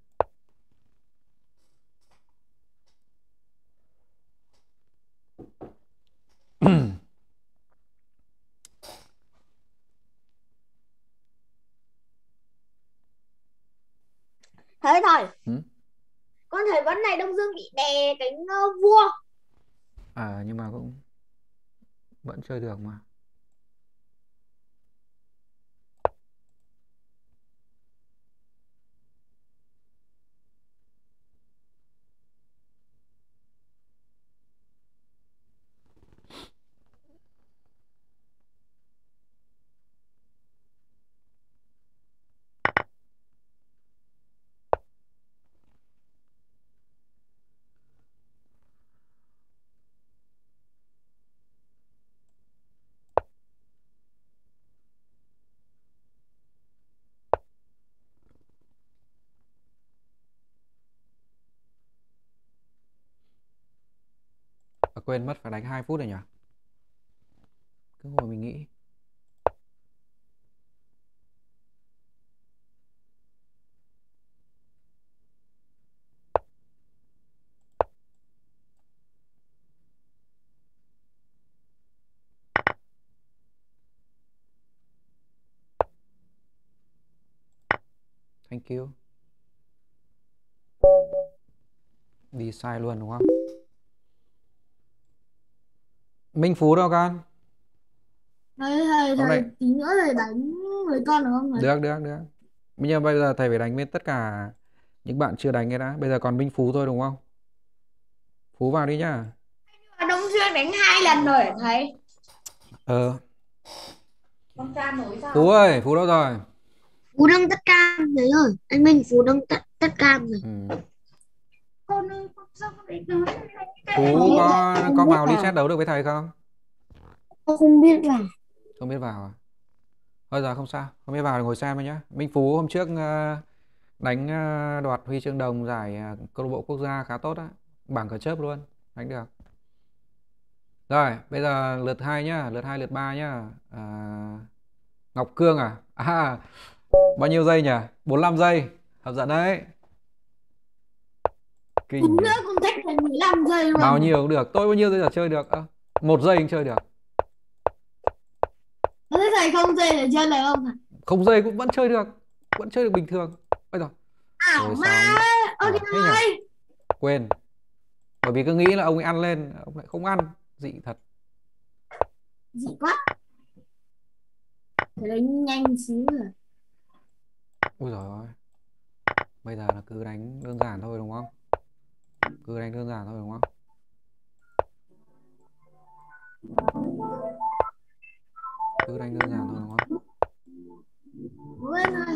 Speaker 4: Thầy thầy,
Speaker 2: Ừ?
Speaker 4: con thấy vấn này Đông Dương bị đè cánh uh, vua.
Speaker 2: À nhưng mà cũng vẫn chơi được mà. À, quên mất phải đánh hai phút rồi nhỉ? Cứ ngồi mình nghĩ. Thank you. Đi sai luôn đúng không? Minh Phú đâu con?
Speaker 3: Thầy, thầy,
Speaker 2: Hôm
Speaker 3: thầy,
Speaker 2: nay
Speaker 3: tí nữa thầy đánh với con được không thầy?
Speaker 2: được được được. Nhưng mà bây giờ thầy phải đánh với tất cả những bạn chưa đánh cái đã. Bây giờ còn Minh Phú thôi đúng không? Phú vào đi nhá.
Speaker 4: Đông Dương đánh hai lần rồi hả thầy?
Speaker 2: Ờ.
Speaker 5: Con cha nổi sao?
Speaker 2: Phú ơi, Phú đâu rồi?
Speaker 1: Phú đang tắt cam đấy rồi. Anh Minh Phú đang tắt tắt cam rồi.
Speaker 2: Ừ.
Speaker 3: Con ơi, con sao con lại nói như này?
Speaker 2: Phú có
Speaker 1: Không
Speaker 2: có
Speaker 1: biết
Speaker 2: vào đi
Speaker 1: vào.
Speaker 2: chat đấu được với thầy không?
Speaker 1: Tôi không biết vào.
Speaker 2: Không biết vào à? Thôi giờ không sao, không biết vào thì ngồi xem thôi nhá. Minh Phú hôm trước ờ, đánh ờ, đoạt huy chương đồng giải ờ, câu lạc bộ quốc gia khá tốt á, bảng cờ chớp luôn, đánh được. Rồi, bây giờ lượt hai nhá, lượt hai lượt ba nhá. À, Ngọc Cương à? À, bao nhiêu giây nhỉ? bốn mươi lăm giây. Hấp dẫn đấy.
Speaker 3: Tí
Speaker 2: Kinh nhỉ.
Speaker 3: nữa con thách thầy mười lăm giây luôn.
Speaker 2: Bao nhiêu cũng được. Tôi bao nhiêu giây là chơi được? À, một giây cũng chơi được.
Speaker 3: Thế thầy không dây để chơi được không thầy?
Speaker 2: Không giây cũng vẫn chơi được. Vẫn chơi được bình thường. Ôi rồi.
Speaker 3: Ảo
Speaker 2: Ôi
Speaker 3: ma
Speaker 2: sao
Speaker 3: ấy. Ôi
Speaker 2: ảo thế nhỉ?
Speaker 3: trời.
Speaker 2: Quên. Bởi vì cứ nghĩ là ông ấy ăn lên, ông lại không ăn. Dị thật.
Speaker 3: Dị quá. Thầy đánh nhanh xíu rồi.
Speaker 2: Ôi giời ơi. Bây giờ là cứ đánh đơn giản thôi đúng không? Cứ đánh đơn giản thôi đúng không? Cứ đánh đơn giản thôi đúng không?
Speaker 3: Quên ơi.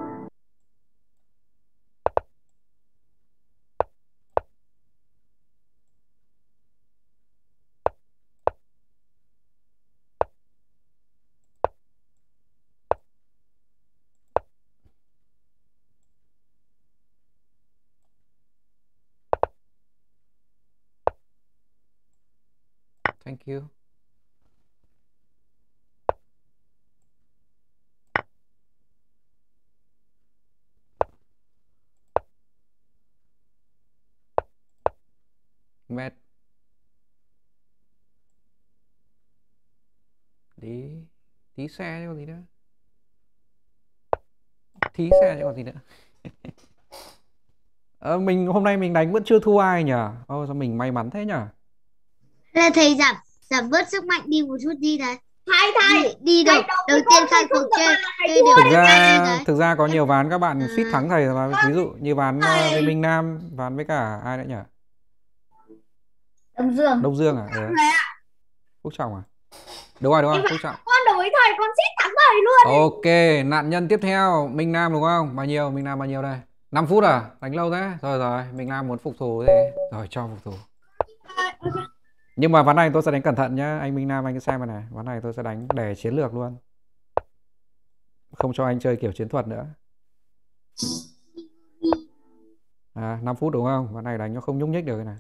Speaker 2: Thank you. Mệt. Tí tí xe chứ còn gì nữa. Tí xe chứ còn gì nữa. Ờ, mình hôm nay mình đánh vẫn chưa thua ai nhỉ? Ô sao mình may mắn thế nhỉ?
Speaker 1: Thế là thầy giảm giảm bớt sức mạnh đi một chút đi thầy.
Speaker 4: Thầy thầy,
Speaker 1: Đi, đi đầu
Speaker 4: thầy đấu
Speaker 1: đầu
Speaker 4: với
Speaker 1: tiên
Speaker 4: con
Speaker 1: khai
Speaker 4: thầy
Speaker 1: cuộc
Speaker 4: không được
Speaker 1: chơi
Speaker 4: mà là thầy
Speaker 1: chơi
Speaker 4: thua
Speaker 1: đều
Speaker 2: Thực
Speaker 1: được
Speaker 4: đấy.
Speaker 1: nhanh đi
Speaker 2: ra
Speaker 1: thầy.
Speaker 2: thực ra có nhiều ván các bạn
Speaker 1: À,
Speaker 2: suýt thắng thầy mà ví dụ như ván uh,
Speaker 3: Thầy.
Speaker 2: với Minh Nam, ván với cả ai nữa nhỉ?
Speaker 4: Đông Dương.
Speaker 2: Đông Dương à? Ờ.
Speaker 3: Thầy ạ.
Speaker 2: Phúc Trọng à? Đúng rồi đúng rồi,
Speaker 4: Nhưng mà
Speaker 2: Phúc Trọng.
Speaker 4: con đấu với thầy con xít thắng thầy luôn.
Speaker 2: Ok, nạn nhân tiếp theo Minh Nam đúng không? Bao nhiêu? Minh Nam bao nhiêu đây? năm phút à? Đánh lâu thế? Rồi rồi, Minh Nam muốn phục thù thế. Rồi cho phục thù. Nhưng mà ván này tôi sẽ đánh cẩn thận nhá. Anh Minh Nam anh cứ xem này này. Ván này tôi sẽ đánh để chiến lược luôn. Không cho anh chơi kiểu chiến thuật nữa. À, năm phút đúng không? Ván này đánh nó không nhúc nhích được cái này.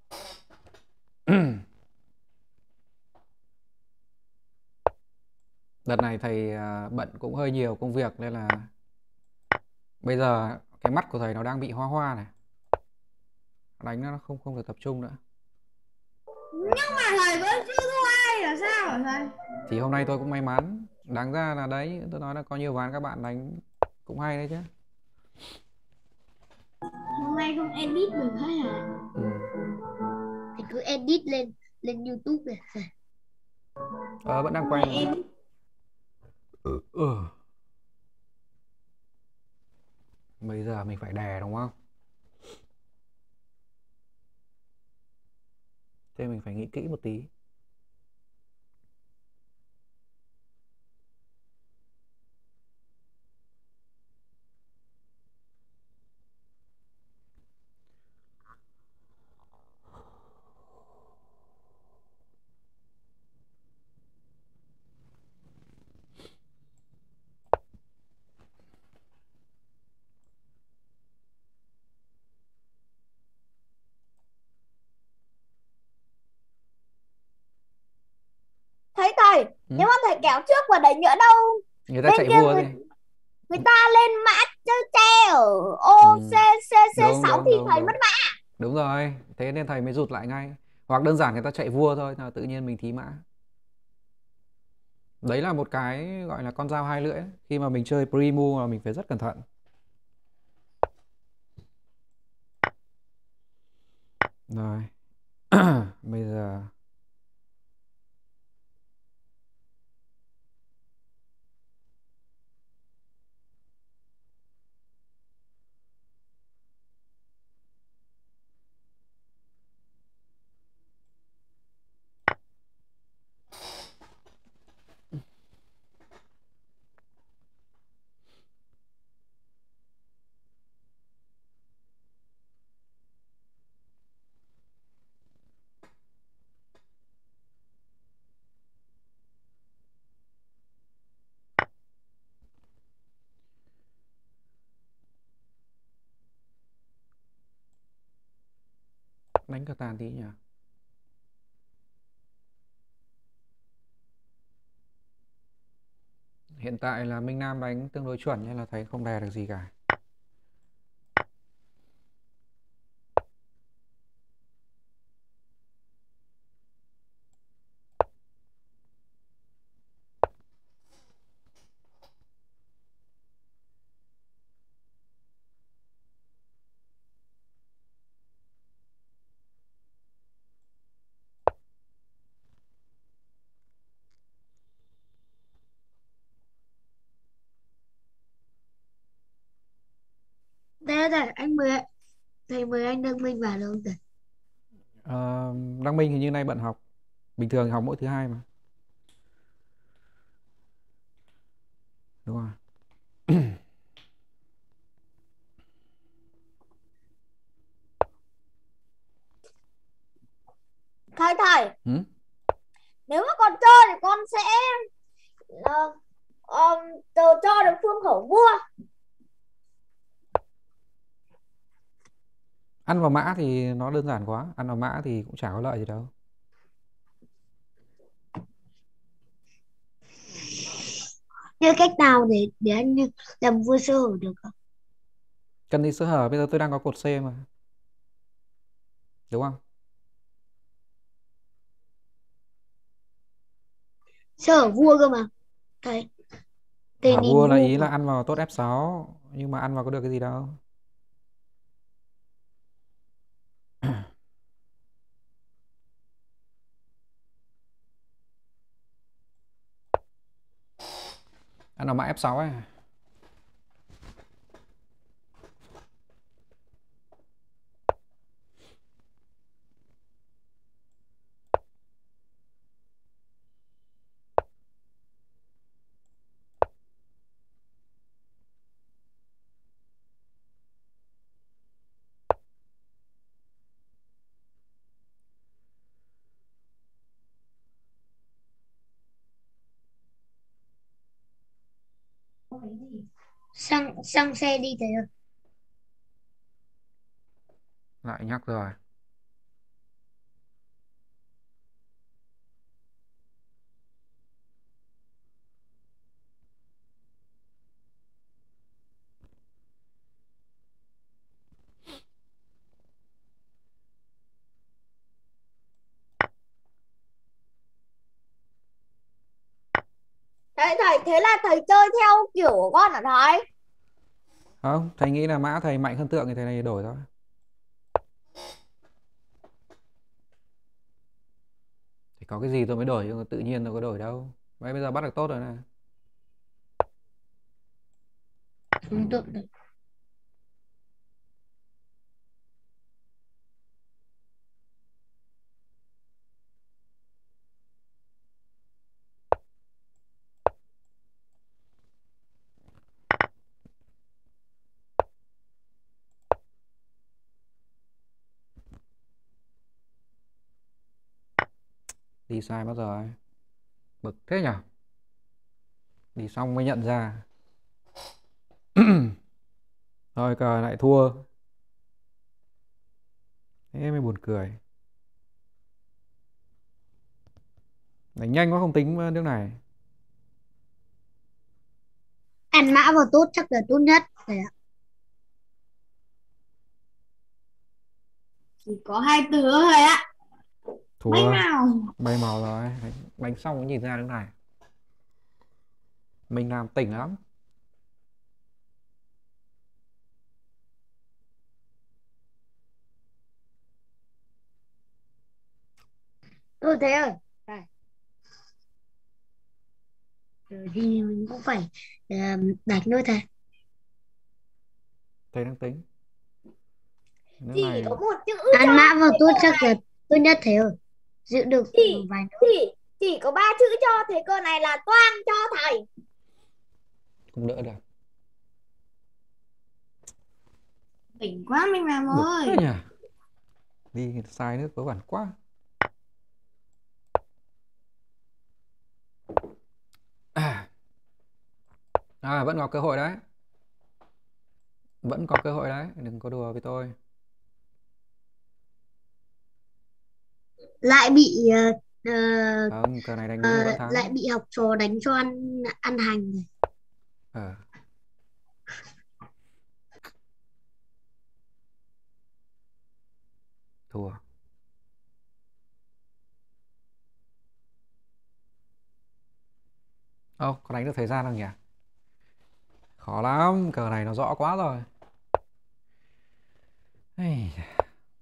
Speaker 2: Đợt này thầy à, bận cũng hơi nhiều công việc nên là bây giờ cái mắt của thầy nó đang bị hoa hoa này. Đánh nó không không được tập trung nữa.
Speaker 3: Nhưng mà thầy vẫn chưa thua ai là sao hả thầy?
Speaker 2: Thì hôm nay tôi cũng may mắn. Đáng ra là đấy, tôi nói là có nhiều ván các bạn đánh cũng hay đấy chứ.
Speaker 3: Hôm nay không edit được hết hả?
Speaker 2: Ừ.
Speaker 1: Thì cứ edit lên lên YouTube này thầy.
Speaker 2: Ờ, vẫn đang
Speaker 3: Hôm
Speaker 2: quay
Speaker 3: nay
Speaker 2: mà.
Speaker 3: edit.
Speaker 2: Ừ. Ừ. Bây giờ mình phải đè đúng không? Thế mình phải nghĩ kỹ một tí.
Speaker 4: Thấy thầy,
Speaker 2: Ừ.
Speaker 4: nếu mà thầy kéo trước và đẩy nhỡ đâu
Speaker 2: Người ta
Speaker 4: bên
Speaker 2: chạy
Speaker 4: kia
Speaker 2: vua
Speaker 4: người,
Speaker 2: gì?
Speaker 4: người ta lên mã chơi tre ở ô
Speaker 2: Ừ.
Speaker 4: C C
Speaker 2: Đúng,
Speaker 4: C6
Speaker 2: đúng,
Speaker 4: thì
Speaker 2: đúng,
Speaker 4: thầy
Speaker 2: đúng.
Speaker 4: mất mã.
Speaker 2: Đúng rồi, thế nên thầy mới rụt lại ngay. Hoặc đơn giản người ta chạy vua thôi, là tự nhiên mình thí mã. Đấy là một cái gọi là con dao hai lưỡi ấy. Khi mà mình chơi pre-move là mình phải rất cẩn thận. Rồi. Bây giờ đánh cờ tàn tí nhỉ. Hiện tại là Minh Nam đánh tương đối chuẩn nên là thấy không đè được gì cả.
Speaker 1: Thế là anh mời thầy mời anh Đăng Minh vào được không thầy?
Speaker 2: Ờ, Đăng Minh hình như nay bận học. Bình thường học mỗi thứ hai mà. Đúng rồi.
Speaker 4: Thầy thầy,
Speaker 2: Ừ?
Speaker 4: nếu mà con chơi thì con sẽ ờ, ờ, từ cho được phương khẩu vua.
Speaker 2: Ăn vào mã thì nó đơn giản quá. Ăn vào mã thì cũng chả có lợi gì đâu.
Speaker 1: Như cách nào để để anh làm vua sơ hở được không?
Speaker 2: Cần gì sơ hở, bây giờ tôi đang có cột C mà. Đúng không?
Speaker 1: Sơ hở vua cơ mà thầy. Thầy
Speaker 2: Hở
Speaker 1: nhìn
Speaker 2: vua là
Speaker 1: vua
Speaker 2: ý
Speaker 1: mà.
Speaker 2: là ăn vào tốt F sáu. Nhưng mà ăn vào có được cái gì đâu. Ăn vào mã F sáu ấy.
Speaker 1: Sang sang xe đi thầy ơi.
Speaker 2: Lại nhắc rồi.
Speaker 4: Thầy thầy, thế là thầy chơi theo kiểu của con hả thầy?
Speaker 2: Không, thầy nghĩ là mã thầy mạnh hơn tượng thì thầy này đổi thôi. Thì có cái gì tôi mới đổi, chứ tự nhiên tôi có đổi đâu. Vậy bây giờ bắt được tốt rồi nè.
Speaker 1: Ấn tượng thầy.
Speaker 2: Đi sai mất rồi. Bực thế nhỉ. Đi xong mới nhận ra. Rồi cờ lại thua. Thế mới buồn cười. Đánh nhanh quá không tính nước này.
Speaker 1: Ăn mã vào tốt chắc là tốt nhất thầy ạ.
Speaker 3: Chỉ có hai từ thôi thầy ạ. Bay
Speaker 2: Thua.
Speaker 3: nào.
Speaker 2: Bay màu rồi. Đánh, đánh xong mới nhìn ra nước này. Mình làm tỉnh lắm.
Speaker 1: Ừ thầy ơi. Đây. Rồi thì mình cũng phải ờ, đánh nữa thầy.
Speaker 2: Thầy đang tính. Nước
Speaker 4: Chỉ
Speaker 2: này
Speaker 4: có một chữ
Speaker 1: Ăn
Speaker 4: cho
Speaker 1: mã vào
Speaker 4: thầy
Speaker 1: tốt
Speaker 4: câu
Speaker 1: chắc
Speaker 4: này.
Speaker 1: là tốt nhất thầy ơi. Giữ được
Speaker 4: Chỉ
Speaker 1: vài nốt.
Speaker 4: chỉ chỉ có ba chữ cho thầy câu này là toan cho thầy.
Speaker 2: không đỡ được.
Speaker 3: Tỉnh quá mình làm
Speaker 2: Bực thế
Speaker 3: ơi.
Speaker 2: nhỉ. Đi sai nước vớ vẩn quá. À. À, vẫn có cơ hội đấy. Vẫn có cơ hội đấy, đừng có đùa với tôi.
Speaker 1: Lại bị ờ, ờ,
Speaker 2: Không, cờ này đánh đúng
Speaker 1: ờ,
Speaker 2: thì vẫn thắng.
Speaker 1: lại bị học trò đánh cho ăn ăn hành rồi.
Speaker 2: Ờ. Thua. Ô, có đánh được thời gian không nhỉ? Khó lắm, cờ này nó rõ quá rồi. Ây da.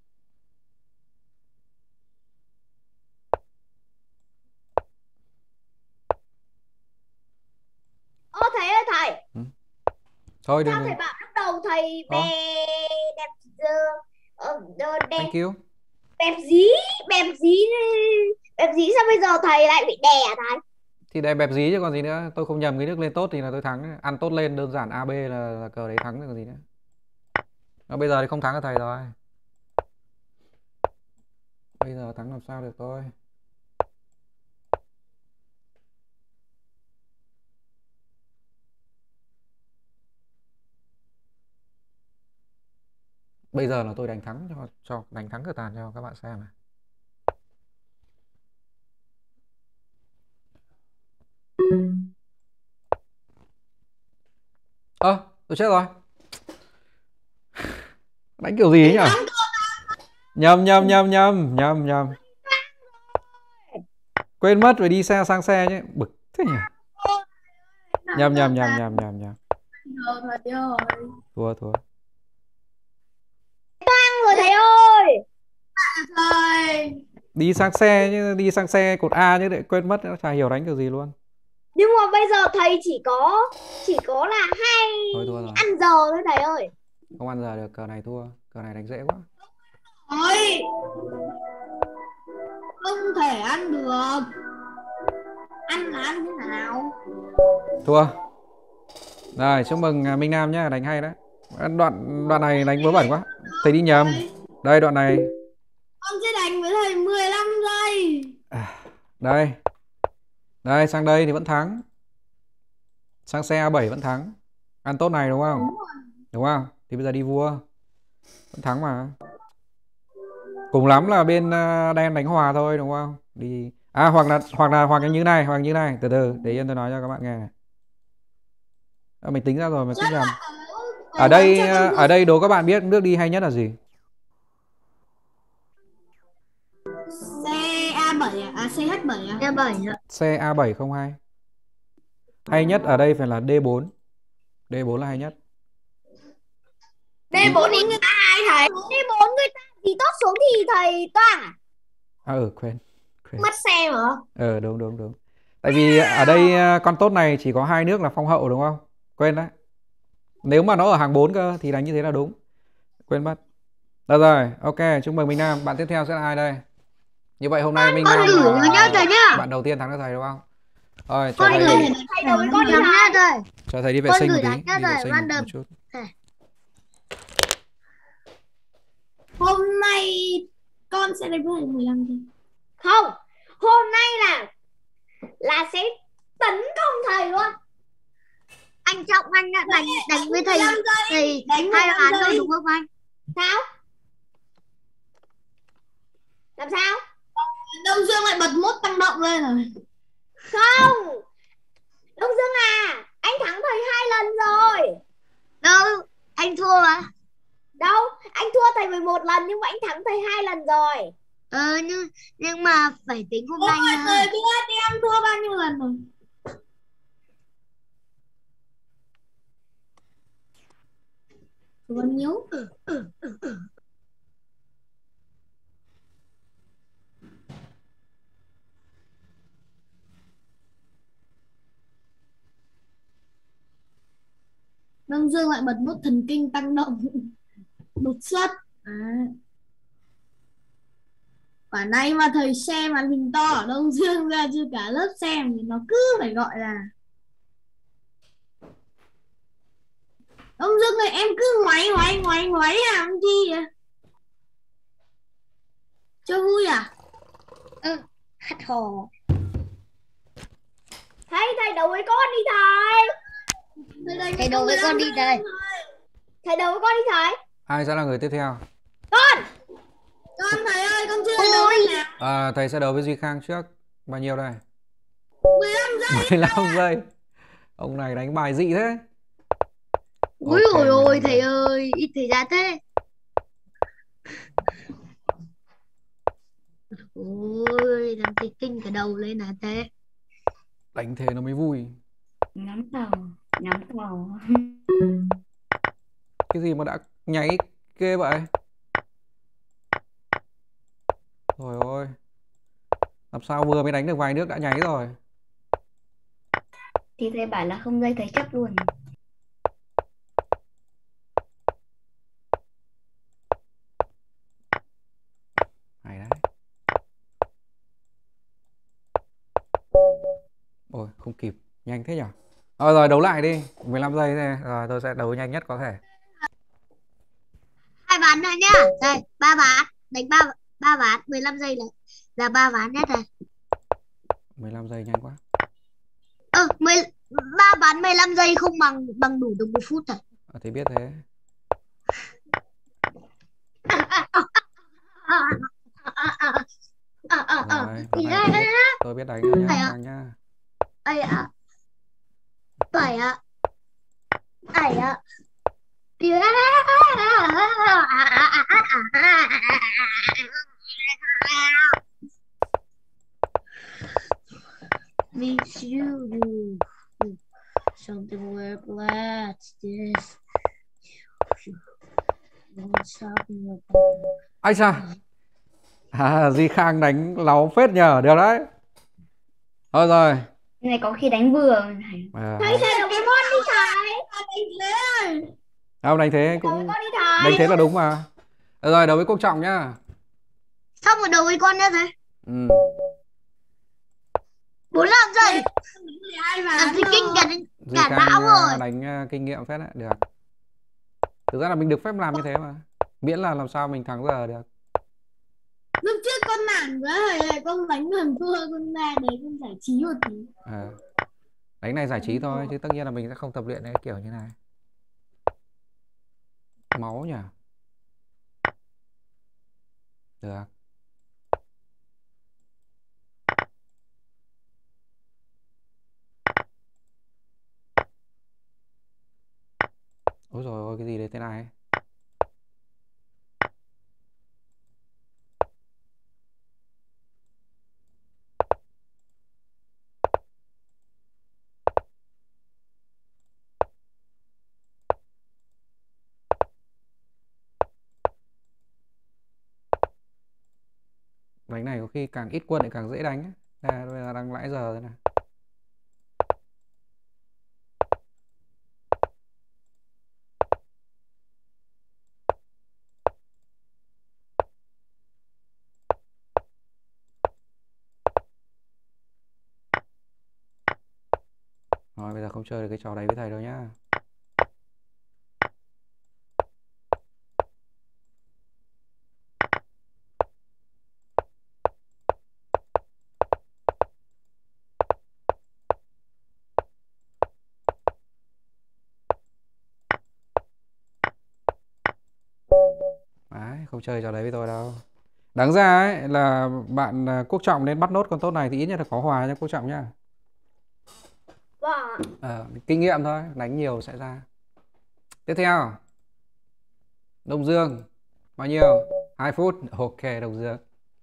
Speaker 4: Ô thầy ơi thầy,
Speaker 2: Ừ. Thôi đừng
Speaker 4: sao thầy
Speaker 2: đừng.
Speaker 4: bảo lúc đầu thầy
Speaker 2: Ô,
Speaker 4: bè đẹp giờ ờ, ờ, đẹp
Speaker 2: thank you.
Speaker 4: đẹp dí đẹp dí đẹp dí sao bây giờ thầy lại bị đè à thầy?
Speaker 2: Thì đây bẹp dí chứ còn gì nữa. Tôi không nhầm cái nước lên tốt thì là tôi thắng. Ăn tốt lên đơn giản a bê là, là cờ đấy thắng rồi còn gì nữa. Mà bây giờ thì không thắng được thầy rồi. Bây giờ thắng làm sao được tôi. Bây giờ là tôi đánh thắng cho, cho đánh thắng cờ tàn cho các bạn xem này. Ơ, à, tôi chết rồi. Đánh kiểu gì ấy nhỉ? Nhầm nhầm nhầm nhầm nhầm nhầm. Quên mất phải đi xe sang xe chứ. Bực thế nhỉ. Nhầm nhầm nhầm nhầm nhầm nhầm.
Speaker 3: Rồi thầy ơi.
Speaker 2: Thua thua.
Speaker 4: Toan rồi thầy ơi.
Speaker 3: Thầy.
Speaker 2: Đi sang xe chứ, đi sang xe cột A chứ lại quên mất, chả hiểu đánh kiểu gì luôn.
Speaker 4: Nhưng mà bây giờ thầy chỉ có chỉ có là hai
Speaker 2: Thôi thua rồi.
Speaker 4: ăn giờ thôi thầy ơi.
Speaker 2: Không ăn giờ được, cờ này thua. Cờ này đánh dễ quá.
Speaker 3: Ôi. Không thể ăn được. Ăn là ăn thế nào?
Speaker 2: Thua. Rồi, chúc mừng à, Minh Nam nhá, đánh hay đấy. Đoạn đoạn này đánh vớ vẩn quá. Thầy đi nhầm. Đây đoạn này.
Speaker 3: Con sẽ đánh với thầy mười lăm giây.
Speaker 2: À, đây. Đây, sang đây thì vẫn thắng. Sang xe a bảy vẫn thắng. Ăn tốt này đúng không?
Speaker 3: Đúng rồi.
Speaker 2: Đúng không? Thì bây giờ đi vua. Vẫn thắng mà. Cùng lắm là bên uh, đen đánh hòa thôi đúng không? Đi. À hoặc là hoặc là hoặc là như này, hoặc như này, từ từ để yên tôi nói cho các bạn nghe này. À, mình tính ra rồi mà cứ nhầm. Ở đây uh, ở đây đố các bạn biết nước đi hay nhất là gì?
Speaker 3: Xe a bảy à? À xê hát bảy à?
Speaker 1: Xe bảy ạ.
Speaker 2: Xe a bảy không hay. Hay nhất ở đây phải là đê bốn. đê bốn là hay nhất.
Speaker 4: đê bốn thì người ta ai thầy? đê bốn người ta thì tốt xuống thì thầy toan à?
Speaker 2: À ừ quên. quên.
Speaker 4: Mất xe mà.
Speaker 2: Ờ đúng đúng đúng. Tại vì ở đây uh, con tốt này chỉ có hai nước là phong hậu đúng không? Quên đấy. Nếu mà nó ở hàng bốn cơ thì đánh như thế là đúng. Quên mất. Được rồi, ok, chúc mừng Minh Nam. Bạn tiếp theo sẽ là ai đây? Như vậy hôm nay Minh
Speaker 1: Con
Speaker 2: Nam
Speaker 1: gửi nó nhá thầy nhá.
Speaker 2: bạn đầu tiên thắng cho thầy đúng không? Rồi, cho
Speaker 1: Con
Speaker 2: thầy
Speaker 1: gửi
Speaker 2: đi,
Speaker 4: Thầy đối với con đi
Speaker 1: đánh
Speaker 4: thầy.
Speaker 1: nhá thầy.
Speaker 2: cho thầy đi vệ
Speaker 1: Con
Speaker 2: sinh một
Speaker 1: gửi
Speaker 2: tí,
Speaker 1: đánh nhá
Speaker 2: đi vệ
Speaker 1: thầy,
Speaker 2: sinh
Speaker 1: random.
Speaker 2: một chút.
Speaker 3: Hôm nay con sẽ đánh với thầy mười lăm giây.
Speaker 4: Không, hôm nay là là sẽ tấn công thầy luôn.
Speaker 1: Anh Trọng anh đã đánh đánh với thầy thầy
Speaker 3: Đánh
Speaker 1: hai án
Speaker 3: giây.
Speaker 1: rồi đúng không anh?
Speaker 4: Sao? Làm sao?
Speaker 3: Đông Dương lại bật mốt tăng động lên rồi.
Speaker 4: Không. Đông Dương à, anh thắng thầy hai lần rồi.
Speaker 1: Đâu, anh thua mà.
Speaker 4: Đâu, anh thua thầy mười một lần nhưng mà anh thắng thầy hai lần rồi.
Speaker 1: Ờ nhưng nhưng mà phải tính hôm nay
Speaker 3: Ôi
Speaker 1: nha.
Speaker 3: thầy biết em thua bao nhiêu lần rồi. Còn nhớ. Đông Dương lại bật nút thần kinh tăng động đột xuất. À. Quả này mà thầy xem màn hình to ở Đông Dương ra chứ cả lớp xem thì nó cứ phải gọi là Đông Dương này em cứ ngoáy ngoáy ngoáy ngoáy làm chi vậy? Cho vui à?
Speaker 1: Ừ, hắt hò.
Speaker 4: Thầy thầy đấu với con đi thầy.
Speaker 1: Thầy đấu với con đi thầy.
Speaker 4: Thầy đấu với con đi thầy.
Speaker 2: Ai sẽ là người tiếp theo?
Speaker 4: Con.
Speaker 3: Con thầy ơi, con chưa đấu với nào.
Speaker 2: À, thầy sẽ đấu với Duy Khang trước. Bao nhiêu đây?
Speaker 3: mười lăm giây.
Speaker 2: mười lăm giây. Ông này đánh bài dị thế.
Speaker 1: Úi
Speaker 2: Ok,
Speaker 1: ôi ôi
Speaker 2: mười lăm
Speaker 1: thầy
Speaker 2: giây.
Speaker 1: ơi, ít thời gian thế. Ôi, làm thầy kinh cả đầu lên là thế.
Speaker 2: Đánh thế nó mới vui.
Speaker 6: Ngắm tàu, ngắm tàu.
Speaker 2: Cái gì mà đã nháy ghê vậy? Rồi ôi. Làm sao vừa mới đánh được vài nước đã nháy rồi.
Speaker 6: Thì thầy bảo là không dây thầy chấp luôn.
Speaker 2: Hay đấy. Ôi không kịp. Nhanh thế nhỉ. Ờ rồi đấu lại đi. mười lăm giây thôi. Rồi tôi sẽ đấu nhanh nhất có thể.
Speaker 1: Hai ván này nhá. Đây, ba ván, đánh ba ba ván, mười lăm giây là là ba ván nhé thầy.
Speaker 2: mười lăm giây nhanh quá.
Speaker 1: Ờ, mười ba ván mười lăm giây không bằng bằng đủ được một phút thầy.
Speaker 2: À, thì biết thế. Rồi, ván này tôi biết, tôi biết đánh rồi nhá,
Speaker 1: Phải ạ.
Speaker 2: Khang nhá.
Speaker 1: Ai ạ. Phải ạ. Ai ạ. Miss you, you. Something weird, let's this. Don't stop me.
Speaker 2: Ai xa. À, Duy Khang đánh láu phết nhờ, được đấy. Thôi rồi.
Speaker 6: Cái này có khi đánh vừa thầy.
Speaker 2: À,
Speaker 4: Thầy thầy đấu với con đi thầy.
Speaker 2: không đánh thế
Speaker 4: Đấu với
Speaker 2: cũng
Speaker 4: con đi thầy.
Speaker 2: đánh thế là đúng mà. Được rồi, đấu với Quốc Trọng nhá.
Speaker 1: Xong rồi đầu với con nữa thầy.
Speaker 2: Ừ.
Speaker 1: bốn mươi lăm giây.
Speaker 3: Ai mà
Speaker 1: Làm thầy kinh cả
Speaker 2: Duy
Speaker 1: cả
Speaker 2: Khang
Speaker 1: não
Speaker 2: à,
Speaker 1: rồi.
Speaker 2: đánh à, kinh nghiệm phết đấy, được. Thực ra là mình được phép làm như thế mà. Miễn là làm sao mình thắng giờ được.
Speaker 3: Lúc trước con nản quá rồi lại con đánh lần thua con ra đấy con giải trí một tí.
Speaker 2: À. Đánh này giải trí thôi chứ tất nhiên là mình sẽ không tập luyện cái kiểu như này. Máu nhỉ. Được. Ôi rồi ôi cái gì đấy thế này. Đánh này có khi càng ít quân thì càng dễ đánh ấy. Đây, bây giờ đang lãi giờ thế này. Rồi bây giờ không chơi được cái trò đấy với thầy đâu nhá. Đấy, không chơi trò đấy với tôi đâu. Đáng ra ấy là bạn à, Quốc Trọng nên bắt nốt con tốt này thì ít nhất là có hòa nha Quốc Trọng nhá.
Speaker 4: Vâng.
Speaker 2: Ờ, kinh nghiệm thôi, đánh nhiều sẽ ra. Tiếp theo. Đông Dương. Bao nhiêu? hai phút. Ok, Đông Dương.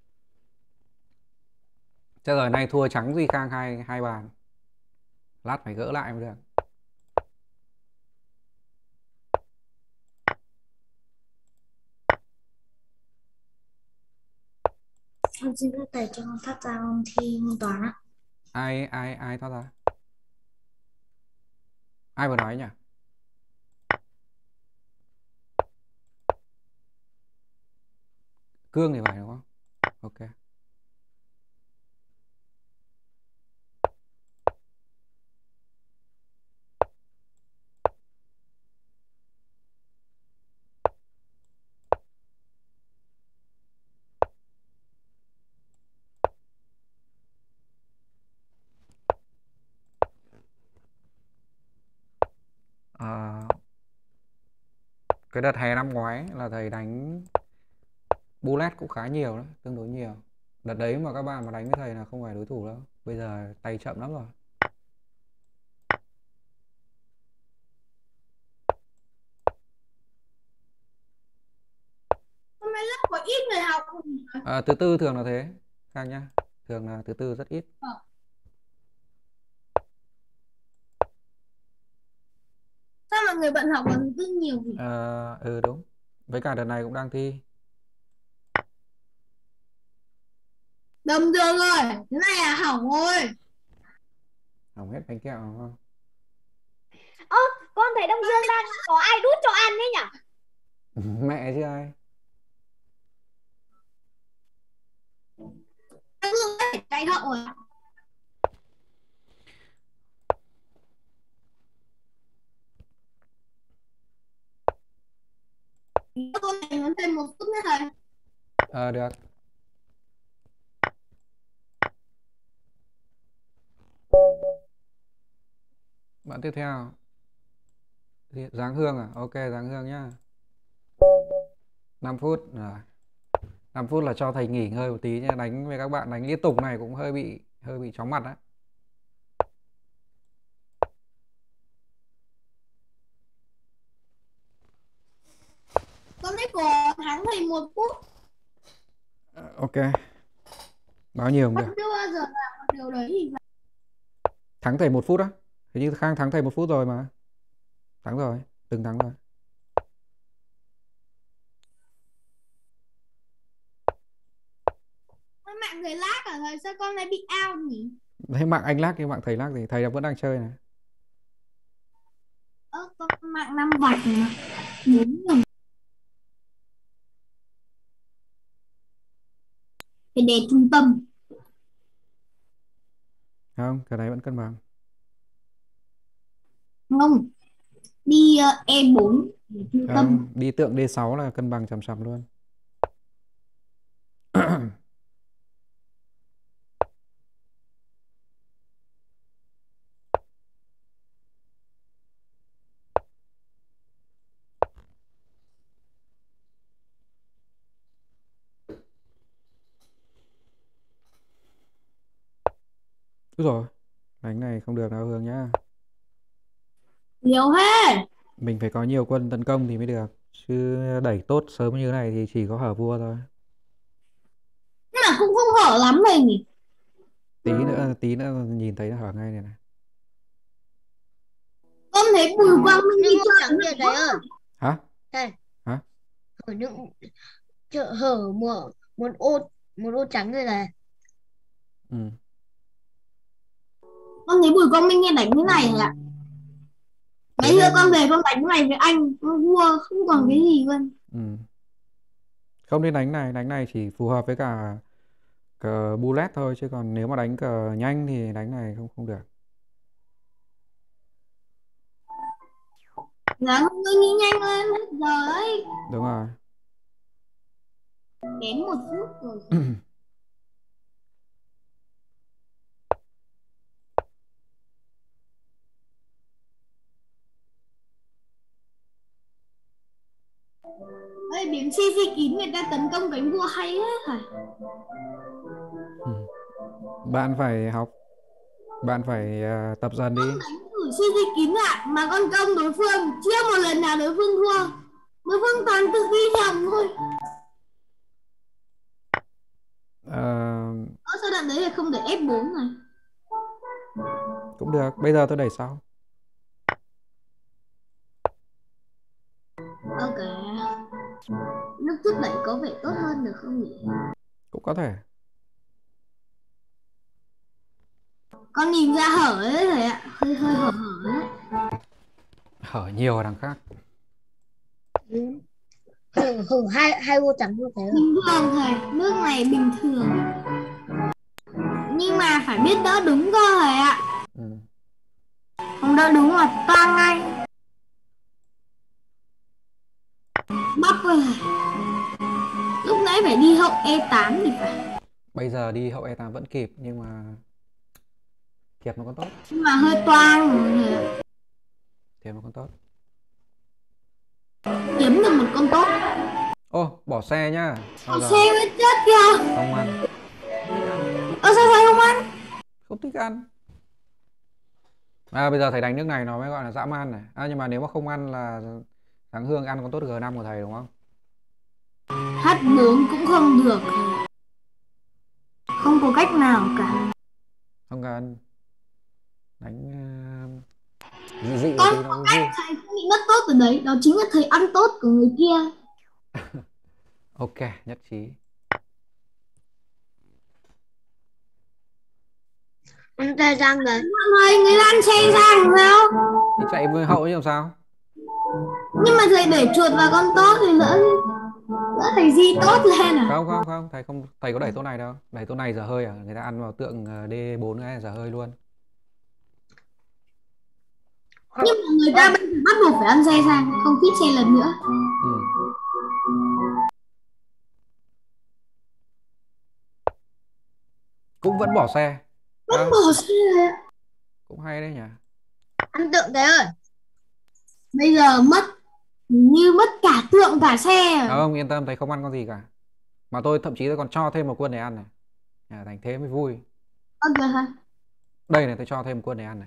Speaker 2: Thế rồi nay thua trắng Duy Khang hai hai bàn. Lát phải gỡ lại mới được.
Speaker 6: Con xin phép thầy cho con thoát ra con thi môn toán ạ.
Speaker 2: Ai ai ai thoát ra? Ai vừa nói nhỉ? Cương thì phải đúng không? Ok. À, cái đợt hè năm ngoái là thầy đánh bullet cũng khá nhiều đấy, tương đối nhiều. Đợt đấy mà các bạn mà đánh với thầy là không phải đối thủ đâu. Bây giờ tay chậm lắm rồi.
Speaker 3: Hôm nay lớp có ít người học.
Speaker 2: À, thứ tư thường là thế, Khang nhá. Thường là thứ tư rất ít.
Speaker 3: Ờ. Sao mọi người bận học vào thứ tư nhiều nhỉ?
Speaker 2: À, ừ đúng. Với cả đợt này cũng đang thi.
Speaker 3: Đầm đường rồi, thế này là hỏng rồi.
Speaker 2: Hỏng hết bánh kẹo đúng không?
Speaker 4: Ơ, con thấy Đông Dương đang có ai đút cho ăn đấy nhỉ?
Speaker 2: Mẹ chứ ai.
Speaker 3: Đông Dương phải chạy hậu rồi. Con này nó thêm một phút nữa thầy.
Speaker 2: Ờ, được. Bạn tiếp theo. Thì- Giáng Hương à? Ok, Giáng Hương nhá. năm phút rồi. năm phút là cho thầy nghỉ ngơi một tí nha. Đánh với các bạn đánh liên tục này cũng hơi bị hơi bị chóng mặt đấy.
Speaker 3: Con thấy có thắng thầy một phút.
Speaker 2: Ờ, ok. Bao nhiêu cũng
Speaker 3: Con
Speaker 2: được.
Speaker 3: chưa bao giờ làm một điều đấy thì phải.
Speaker 2: Thắng thầy một phút á? Hình như Khang thắng thầy một phút rồi mà. Thắng rồi, từng thắng rồi.
Speaker 3: Con mạng người lag à thầy, sao con lại bị out nhỉ?
Speaker 2: Thế mạng anh lag cái mạng thầy lag thì thầy vẫn đang chơi này.
Speaker 3: Ơ, con mạng năm vạch mà. Đúng rồi. Phải để trung tâm.
Speaker 2: Không, cái đấy vẫn cân bằng.
Speaker 3: Không. Đi uh, e bốn để trung tâm.
Speaker 2: Không, đi tượng đê sáu là cân bằng chằm chằm luôn. Úi rồi, đánh này không được đâu Hương nhá.
Speaker 3: Liều hết.
Speaker 2: Mình phải có nhiều quân tấn công thì mới được. Chứ đẩy tốt sớm như thế này thì chỉ có hở vua thôi.
Speaker 3: Nhưng mà cũng không hở lắm thầy nhỉ?
Speaker 2: Tí nữa, tí nữa nhìn thấy nó hở ngay này này.
Speaker 3: Con thấy Bùi Quang Minh
Speaker 1: những
Speaker 3: đi
Speaker 1: ô
Speaker 3: chơi
Speaker 1: trắng kia thầy ơi.
Speaker 2: Hả?
Speaker 1: Thầy,
Speaker 2: Hả?
Speaker 1: ở những chợ hở một một ô một ô trắng rồi là
Speaker 2: Ừ.
Speaker 3: con thấy Bùi Quang Minh nghe đánh thế này ạ. Mấy
Speaker 2: Thế
Speaker 3: giờ
Speaker 2: nên...
Speaker 3: con về con đánh cái này với anh, con vua không còn cái gì luôn.
Speaker 2: Ừ. Không nên đánh này, đánh này chỉ phù hợp với cả cờ bullet thôi, chứ còn nếu mà đánh cờ nhanh thì đánh này không không được.
Speaker 3: Dạ mọi người nghĩ nhanh lên, hết giờ đấy.
Speaker 2: Đúng rồi.
Speaker 3: Kém một phút rồi. Ê, điểm xê xê kín người ta tấn công cánh vua hay hết hả?
Speaker 2: Ừ. Bạn phải học, bạn phải uh, tập dần đi.
Speaker 3: Đánh thử xê xê kín ạ, mà con công đối phương chưa một lần nào đối phương thua. Đối phương toàn tự đi nhầm thôi.
Speaker 2: Ờ,
Speaker 3: Ở sao đoạn đấy là không để ép bốn này?
Speaker 2: cũng được, bây giờ tôi đẩy sau.
Speaker 3: Ok. Lúc trước đẩy có vẻ tốt hơn được không nhỉ?
Speaker 2: Cũng có thể.
Speaker 3: Con nhìn ra hở đấy thầy ạ, hơi hơi hở hở đấy.
Speaker 2: Hở nhiều ở đằng khác.
Speaker 1: ừ. hử, hử, hai hai vô trắng như thế rồi.
Speaker 3: Bình thường thầy, nước này bình thường. Nhưng mà phải biết đỡ đúng cơ thầy ạ.
Speaker 2: Ừ.
Speaker 3: Không đỡ đúng là toang ngay. Bắp ơi. Lúc nãy phải đi hậu e tám thì phải.
Speaker 2: Bây giờ đi hậu e tám vẫn kịp, nhưng mà thiệp nó còn tốt.
Speaker 3: Nhưng mà hơi toang rồi.
Speaker 2: Thiệp nó còn tốt.
Speaker 3: Kiếm được một con tốt.
Speaker 2: Ô, bỏ xe nhá. Bao
Speaker 3: Bỏ
Speaker 2: giờ
Speaker 3: xe mới chết kìa.
Speaker 2: không ăn,
Speaker 3: Ơ sao thầy không ăn?
Speaker 2: không thích ăn. À, bây giờ thầy đánh nước này nó mới gọi là dã man này. À, nhưng mà nếu mà không ăn là thằng Hương ăn con tốt G năm của thầy đúng không?
Speaker 3: hát bốn cũng không được. Không có cách nào cả.
Speaker 2: Không cần. Đánh uh, dị dị một
Speaker 3: Con
Speaker 2: tí nó
Speaker 3: có
Speaker 2: mới
Speaker 3: cách
Speaker 2: vui.
Speaker 3: thầy không bị mất tốt ở đấy. Đó chính là thầy ăn tốt của người kia.
Speaker 2: Ok, nhất trí.
Speaker 1: Anh ta Giang đấy.
Speaker 3: Thầy, người ta ăn xe sang sao?
Speaker 2: Thì chạy với hậu chứ làm sao?
Speaker 3: Nhưng mà thầy để chuột vào con tốt thì lỡ lỡ thầy di tốt lên à?
Speaker 2: Không không không, thầy không, thầy có đẩy tốt này đâu. Đẩy tốt này giờ hơi à, người ta ăn vào tượng ờ, D bốn cái giờ hơi luôn.
Speaker 3: Nhưng mà người ta bây giờ bắt buộc phải ăn xe sang, không fit xe lần nữa.
Speaker 2: Ừ. Cũng vẫn bỏ xe.
Speaker 3: Vẫn
Speaker 2: À,
Speaker 3: bỏ xe rồi ạ.
Speaker 2: cũng hay đấy nhỉ.
Speaker 1: Ăn tượng thế ơi.
Speaker 3: Bây giờ mất như mất cả tượng cả xe rồi.
Speaker 2: Không, yên tâm, thầy không ăn con gì cả. Mà tôi thậm chí tôi còn cho thêm một quân để ăn này. À, thành thế mới vui.
Speaker 3: Ok hả?
Speaker 2: Đây này, tôi cho thêm một quân để ăn này.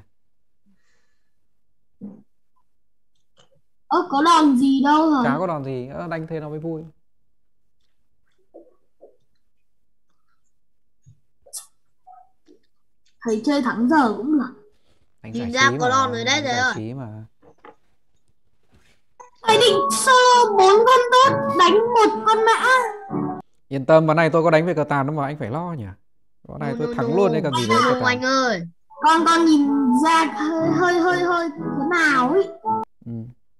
Speaker 3: Ơ có đòn gì đâu rồi.
Speaker 2: Chả có đòn gì, ờ, đánh thế nó mới vui.
Speaker 3: Thầy chơi thắng giờ cũng được.
Speaker 2: Đánh
Speaker 1: Nhìn
Speaker 2: giải
Speaker 1: ra
Speaker 2: trí
Speaker 1: có
Speaker 2: mà,
Speaker 1: đòn rồi đấy
Speaker 2: đánh
Speaker 1: thầy
Speaker 2: giải
Speaker 1: ơi.
Speaker 2: trí mà.
Speaker 3: Thầy định solo bốn con tốt đánh một con mã.
Speaker 2: Yên tâm, ván này tôi có đánh về cờ tàn đâu mà anh phải lo nhỉ. Ván này
Speaker 1: No,
Speaker 2: tôi
Speaker 1: no,
Speaker 2: thắng
Speaker 1: no.
Speaker 2: luôn đấy, cần gì
Speaker 1: No,
Speaker 2: đến cờ
Speaker 1: no,
Speaker 2: tàn.
Speaker 1: anh ơi.
Speaker 3: Con con nhìn ra hơi hơi hơi hơi thế nào ấy.
Speaker 2: Ừ.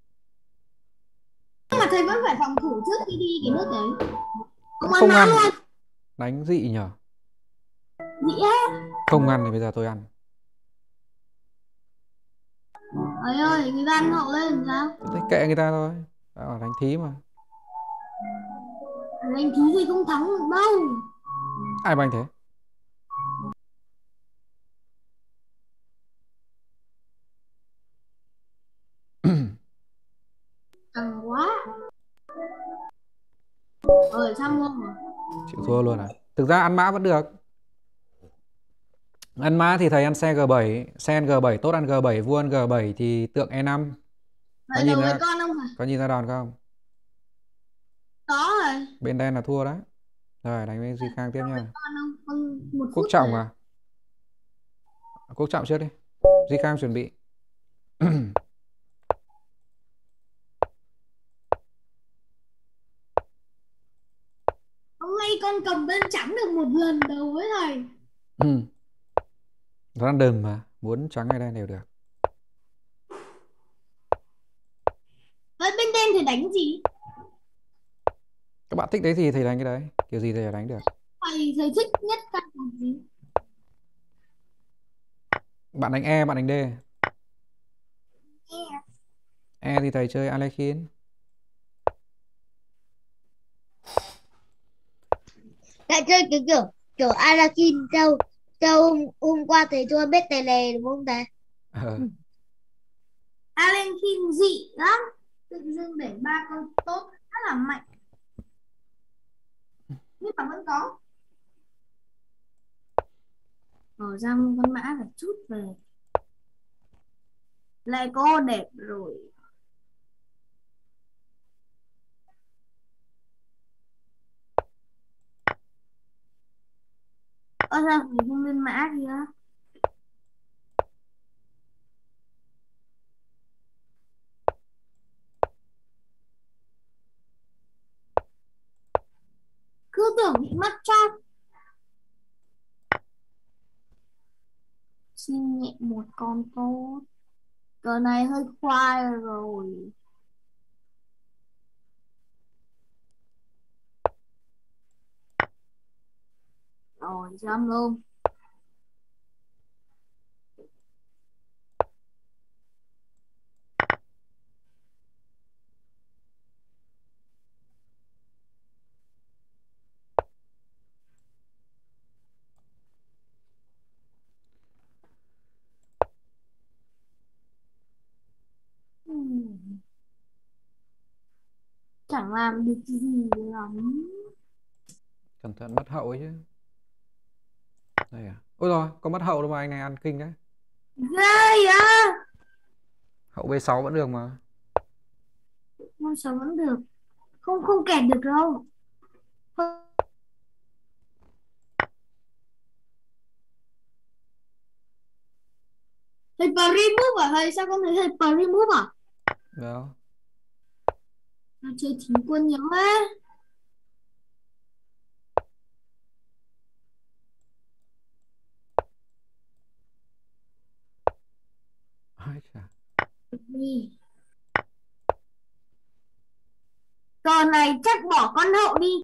Speaker 3: Nhưng mà thầy vẫn phải phòng thủ trước khi đi cái nước đấy. Không ăn
Speaker 2: Không
Speaker 3: mã
Speaker 2: ăn,
Speaker 3: luôn.
Speaker 2: đánh dị nhở.
Speaker 3: Dĩ hết.
Speaker 2: Không ăn thì bây giờ tôi ăn.
Speaker 3: Thầy ơi, người ta ăn hậu lên sao?
Speaker 2: Tôi thích kệ người ta thôi. Đã bảo đánh thí mà.
Speaker 3: Đánh thí thì không thắng được đâu.
Speaker 2: Ai banh thế?
Speaker 3: Căng quá. Rồi xong luôn rồi.
Speaker 2: Chịu thua luôn à? Thực ra ăn mã vẫn được. Ăn mã thì thầy ăn xe G bảy, sen G bảy tốt, ăn G bảy, vua ăn G bảy thì tượng E năm. Có
Speaker 3: Vậy
Speaker 2: nhìn
Speaker 3: đầu
Speaker 2: ra,
Speaker 3: với con không phải?
Speaker 2: có nhìn ra đòn không?
Speaker 3: Có rồi.
Speaker 2: Bên đen là thua đấy. Rồi đánh với Duy Khang tiếp
Speaker 3: Đầu với
Speaker 2: nha.
Speaker 3: con không? Không, một
Speaker 2: Quốc
Speaker 3: phút
Speaker 2: trọng
Speaker 3: rồi.
Speaker 2: à? Quốc trọng trước đi. Duy Khang chuẩn bị.
Speaker 3: Hôm nay con cầm bên trắng được một lần đầu với thầy.
Speaker 2: Ừ. Random mà, muốn trắng hay đen đều được.
Speaker 3: Vậy bên đen thì đánh gì?
Speaker 2: Các bạn thích đấy thì thầy đánh cái đấy. Kiểu gì thầy đánh được.
Speaker 3: Thầy, thầy thích nhất căn là gì?
Speaker 2: Bạn đánh E, bạn đánh D.
Speaker 3: E.
Speaker 2: E thì thầy chơi Alekin.
Speaker 1: Lại chơi kiểu kiểu kiểu Anakin châu châu hôm, hôm qua thầy cho biết tè lè đúng không thầy?
Speaker 2: Ờ.
Speaker 3: Alenkin dị lắm. Tự dưng để ba con tốt rất là mạnh. Nhưng mà vẫn có. Mở ra một con mã phải chút về. Lại cô đẹp rồi. Ơ sao mình không lên mã kia? Cứ tưởng bị mất chắc. Xin nhẹ một con tốt. Cờ này hơi khoai rồi. Rồi xong luôn. Ừm, Chẳng làm được gì lắm.
Speaker 2: Cẩn thận mất hậu ấy chứ. Đây à? Ôi rồi, có mất hậu đâu mà anh này ăn kinh đấy.
Speaker 3: Ghê vậy.
Speaker 2: Hậu B sáu vẫn được mà.
Speaker 3: Không sao vẫn được. Không không kẹt được đâu. Thầy Primove à? Thầy sao con thấy thầy Primove à?
Speaker 2: Đó.
Speaker 3: Nó chơi thím quân nhiều ấy.
Speaker 2: Ai chà.
Speaker 3: Đi. Cờ này chắc bỏ con hậu đi.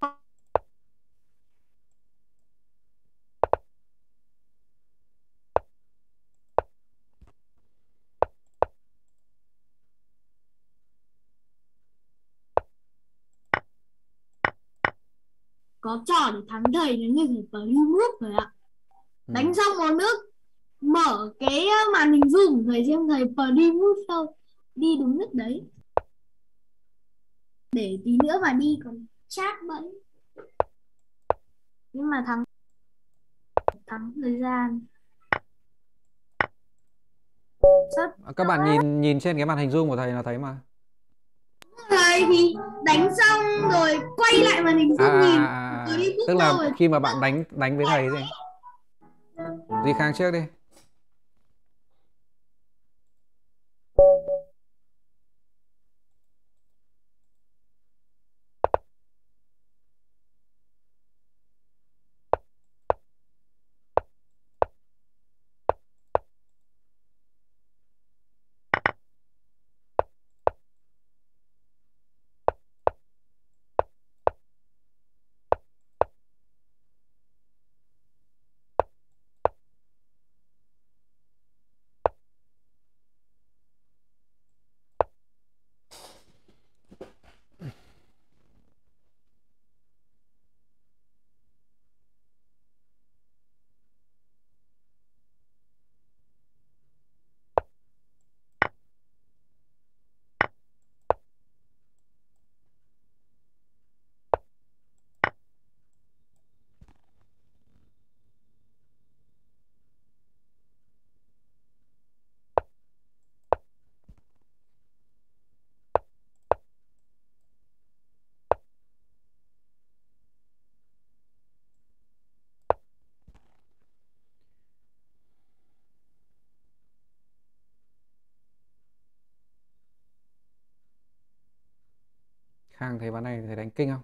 Speaker 3: Có trò để thắng thầy nếu như thầy Primove rồi ạ.
Speaker 2: Ừ.
Speaker 3: Đánh xong một nước, mở cái màn hình zoom của thầy xem thầy Primove đâu. Đi đúng nước đấy. Để tí nữa mà đi còn chat bẫy. Nhưng mà thắng thắng thời gian. Sắp
Speaker 2: À, các bạn nhìn nhìn trên cái màn hình zoom của thầy là thấy mà.
Speaker 3: thầy thì đánh xong rồi quay lại màn hình
Speaker 2: À,
Speaker 3: zoom nhìn.
Speaker 2: à, à, à.
Speaker 3: Primove
Speaker 2: Tức
Speaker 3: đâu
Speaker 2: là
Speaker 3: rồi.
Speaker 2: khi mà bạn đánh đánh với thầy gì? Duy Khang trước đi. Khang thấy ván này thầy đánh kinh không?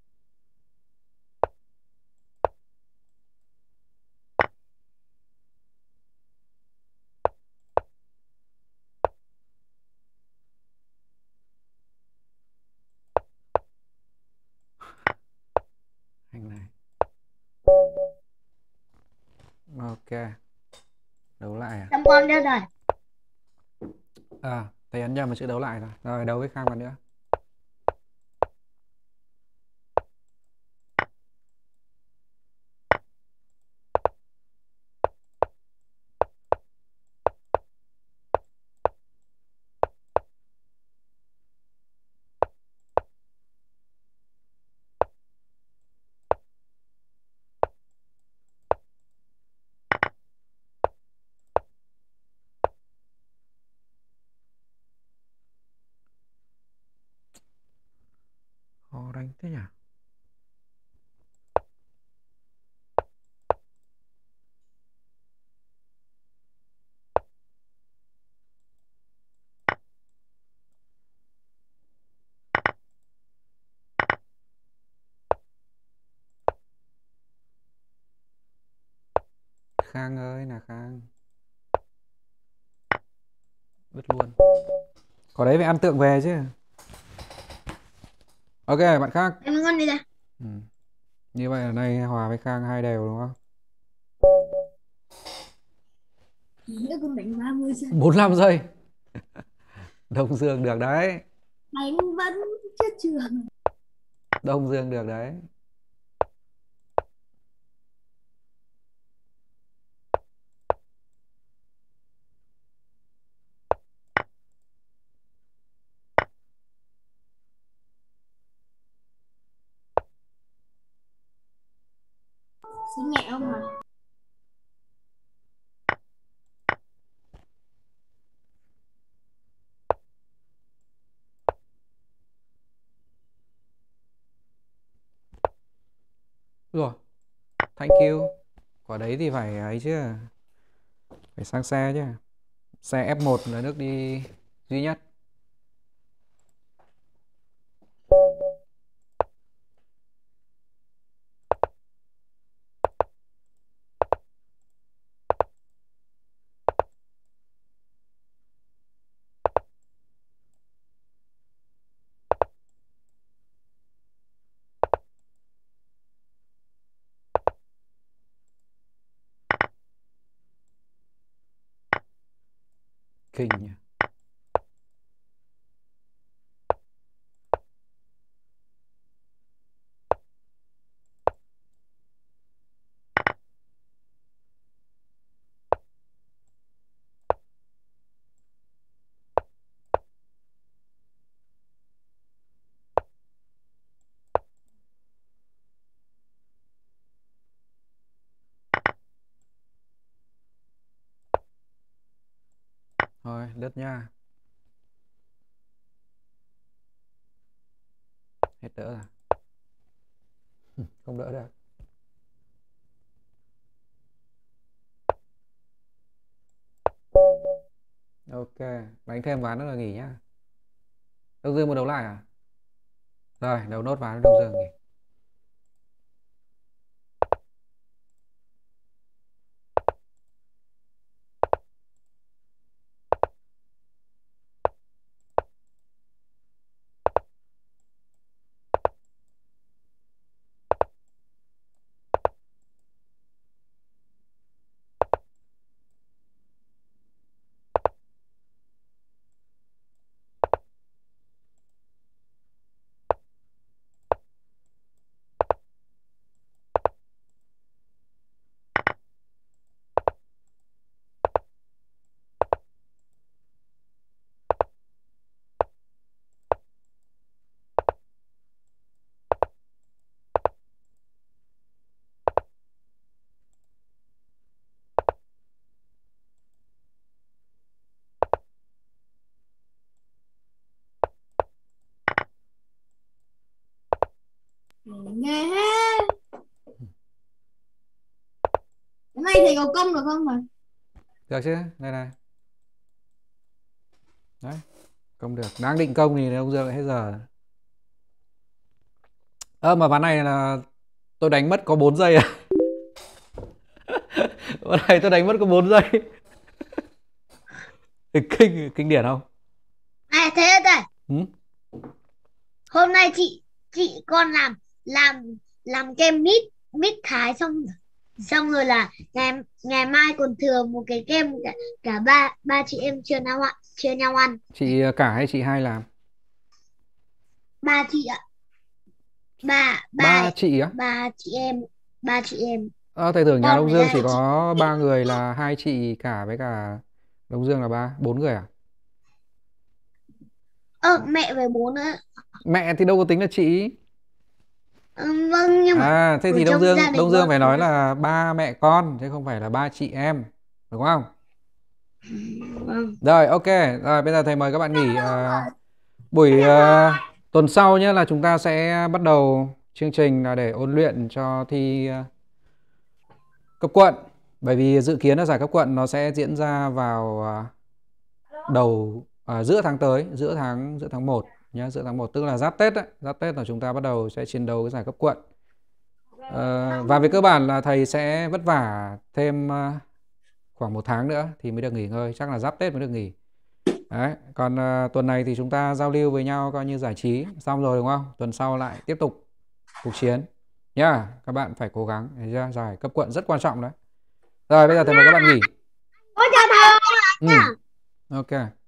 Speaker 2: Hành này. Ok. Đấu lại à?
Speaker 1: Năm con đâu rồi?
Speaker 2: À, thầy ấn nhầm một chữ đấu lại rồi. Rồi đấu với Khang vào nữa. Khó đánh thế nhỉ? Khang ơi là Khang. Đứt luôn. Có đấy phải ăn tượng về chứ. Ok bạn khác.
Speaker 1: Em ngon đi ra.
Speaker 2: Ừ. Như vậy ở đây Hòa với Khang hai đều đúng không?
Speaker 3: giây.
Speaker 2: bốn mươi lăm giây. Đông Dương được đấy.
Speaker 3: Đánh vẫn chưa trường.
Speaker 2: Đông Dương được đấy.
Speaker 3: Sẽ nhẹ không mà.
Speaker 2: Rồi. Thank you. Quả đấy thì phải ấy chứ. Phải sang xe chứ. Xe ép một là nước đi duy nhất. Kinh nhỉ. Thôi, đứt nha. Hết đỡ rồi. Không đỡ được. Ok, đánh thêm ván nữa là nghỉ nhá. Đông Dương muốn đấu lại à? Rồi, đấu nốt ván Đông Dương nghỉ.
Speaker 3: Nghe hết. Cái này thầy có công được không mà?
Speaker 2: Được chứ, đây này. Đấy, công được. Đang định công thì Đông Dương lại hết giờ. Ơ à, mà ván này là tôi đánh mất có bốn giây à? Ván này tôi đánh mất có bốn giây. Kinh, kinh điển không?
Speaker 1: À thế đây.
Speaker 2: Ừ?
Speaker 1: Hôm nay chị chị con làm làm làm kem mít mít thái xong xong rồi là ngày ngày mai còn thừa một cái kem cả, cả ba ba chị em chia nhau ăn chia nhau ăn.
Speaker 2: Chị cả hay chị hai làm?
Speaker 1: Ba chị ạ. Ba ba
Speaker 2: Ba chị á?
Speaker 1: ba chị em ba chị em.
Speaker 2: Ờ, thầy tưởng nhà
Speaker 1: Con
Speaker 2: Đông
Speaker 1: với
Speaker 2: Dương
Speaker 1: lại
Speaker 2: chỉ
Speaker 1: chị.
Speaker 2: có ba người là hai chị cả với cả Đông Dương là ba, bốn người à?
Speaker 1: Ơ mẹ với bố nữa.
Speaker 2: Mẹ thì đâu có tính là chị.
Speaker 1: Ừ, vâng nhưng mà
Speaker 2: À, thế
Speaker 1: ở
Speaker 2: thì Đông
Speaker 1: trong
Speaker 2: Dương
Speaker 1: gia đình
Speaker 2: Đông Dương
Speaker 1: con
Speaker 2: phải
Speaker 1: có-
Speaker 2: nói là ba mẹ con chứ không phải là ba chị em, đúng không?
Speaker 1: Vâng.
Speaker 2: Rồi, ok. Rồi bây giờ thầy mời các bạn nghỉ. À, buổi à, tuần sau nhé là chúng ta sẽ bắt đầu chương trình là để ôn luyện cho thi à, cấp quận. Bởi vì dự kiến là giải cấp quận nó sẽ diễn ra vào à, đầu à, giữa tháng tới, giữa tháng giữa tháng một nhé, giữa tháng một tức là giáp Tết đấy. Giáp Tết là chúng ta bắt đầu sẽ chiến đấu cái giải cấp quận. À, và về cơ bản là thầy sẽ vất vả thêm à, khoảng một tháng nữa thì mới được nghỉ ngơi, chắc là giáp Tết mới được nghỉ. Đấy, còn uh, tuần này thì chúng ta giao lưu với nhau coi như giải trí xong rồi đúng không? Tuần sau lại tiếp tục cuộc chiến nhá. Yeah, các bạn phải cố gắng, thấy chưa? Giải cấp quận rất quan trọng đấy. Rồi bây giờ thầy mời các bạn nghỉ.
Speaker 4: Ôi chào thầy.
Speaker 2: Ừ. Ok.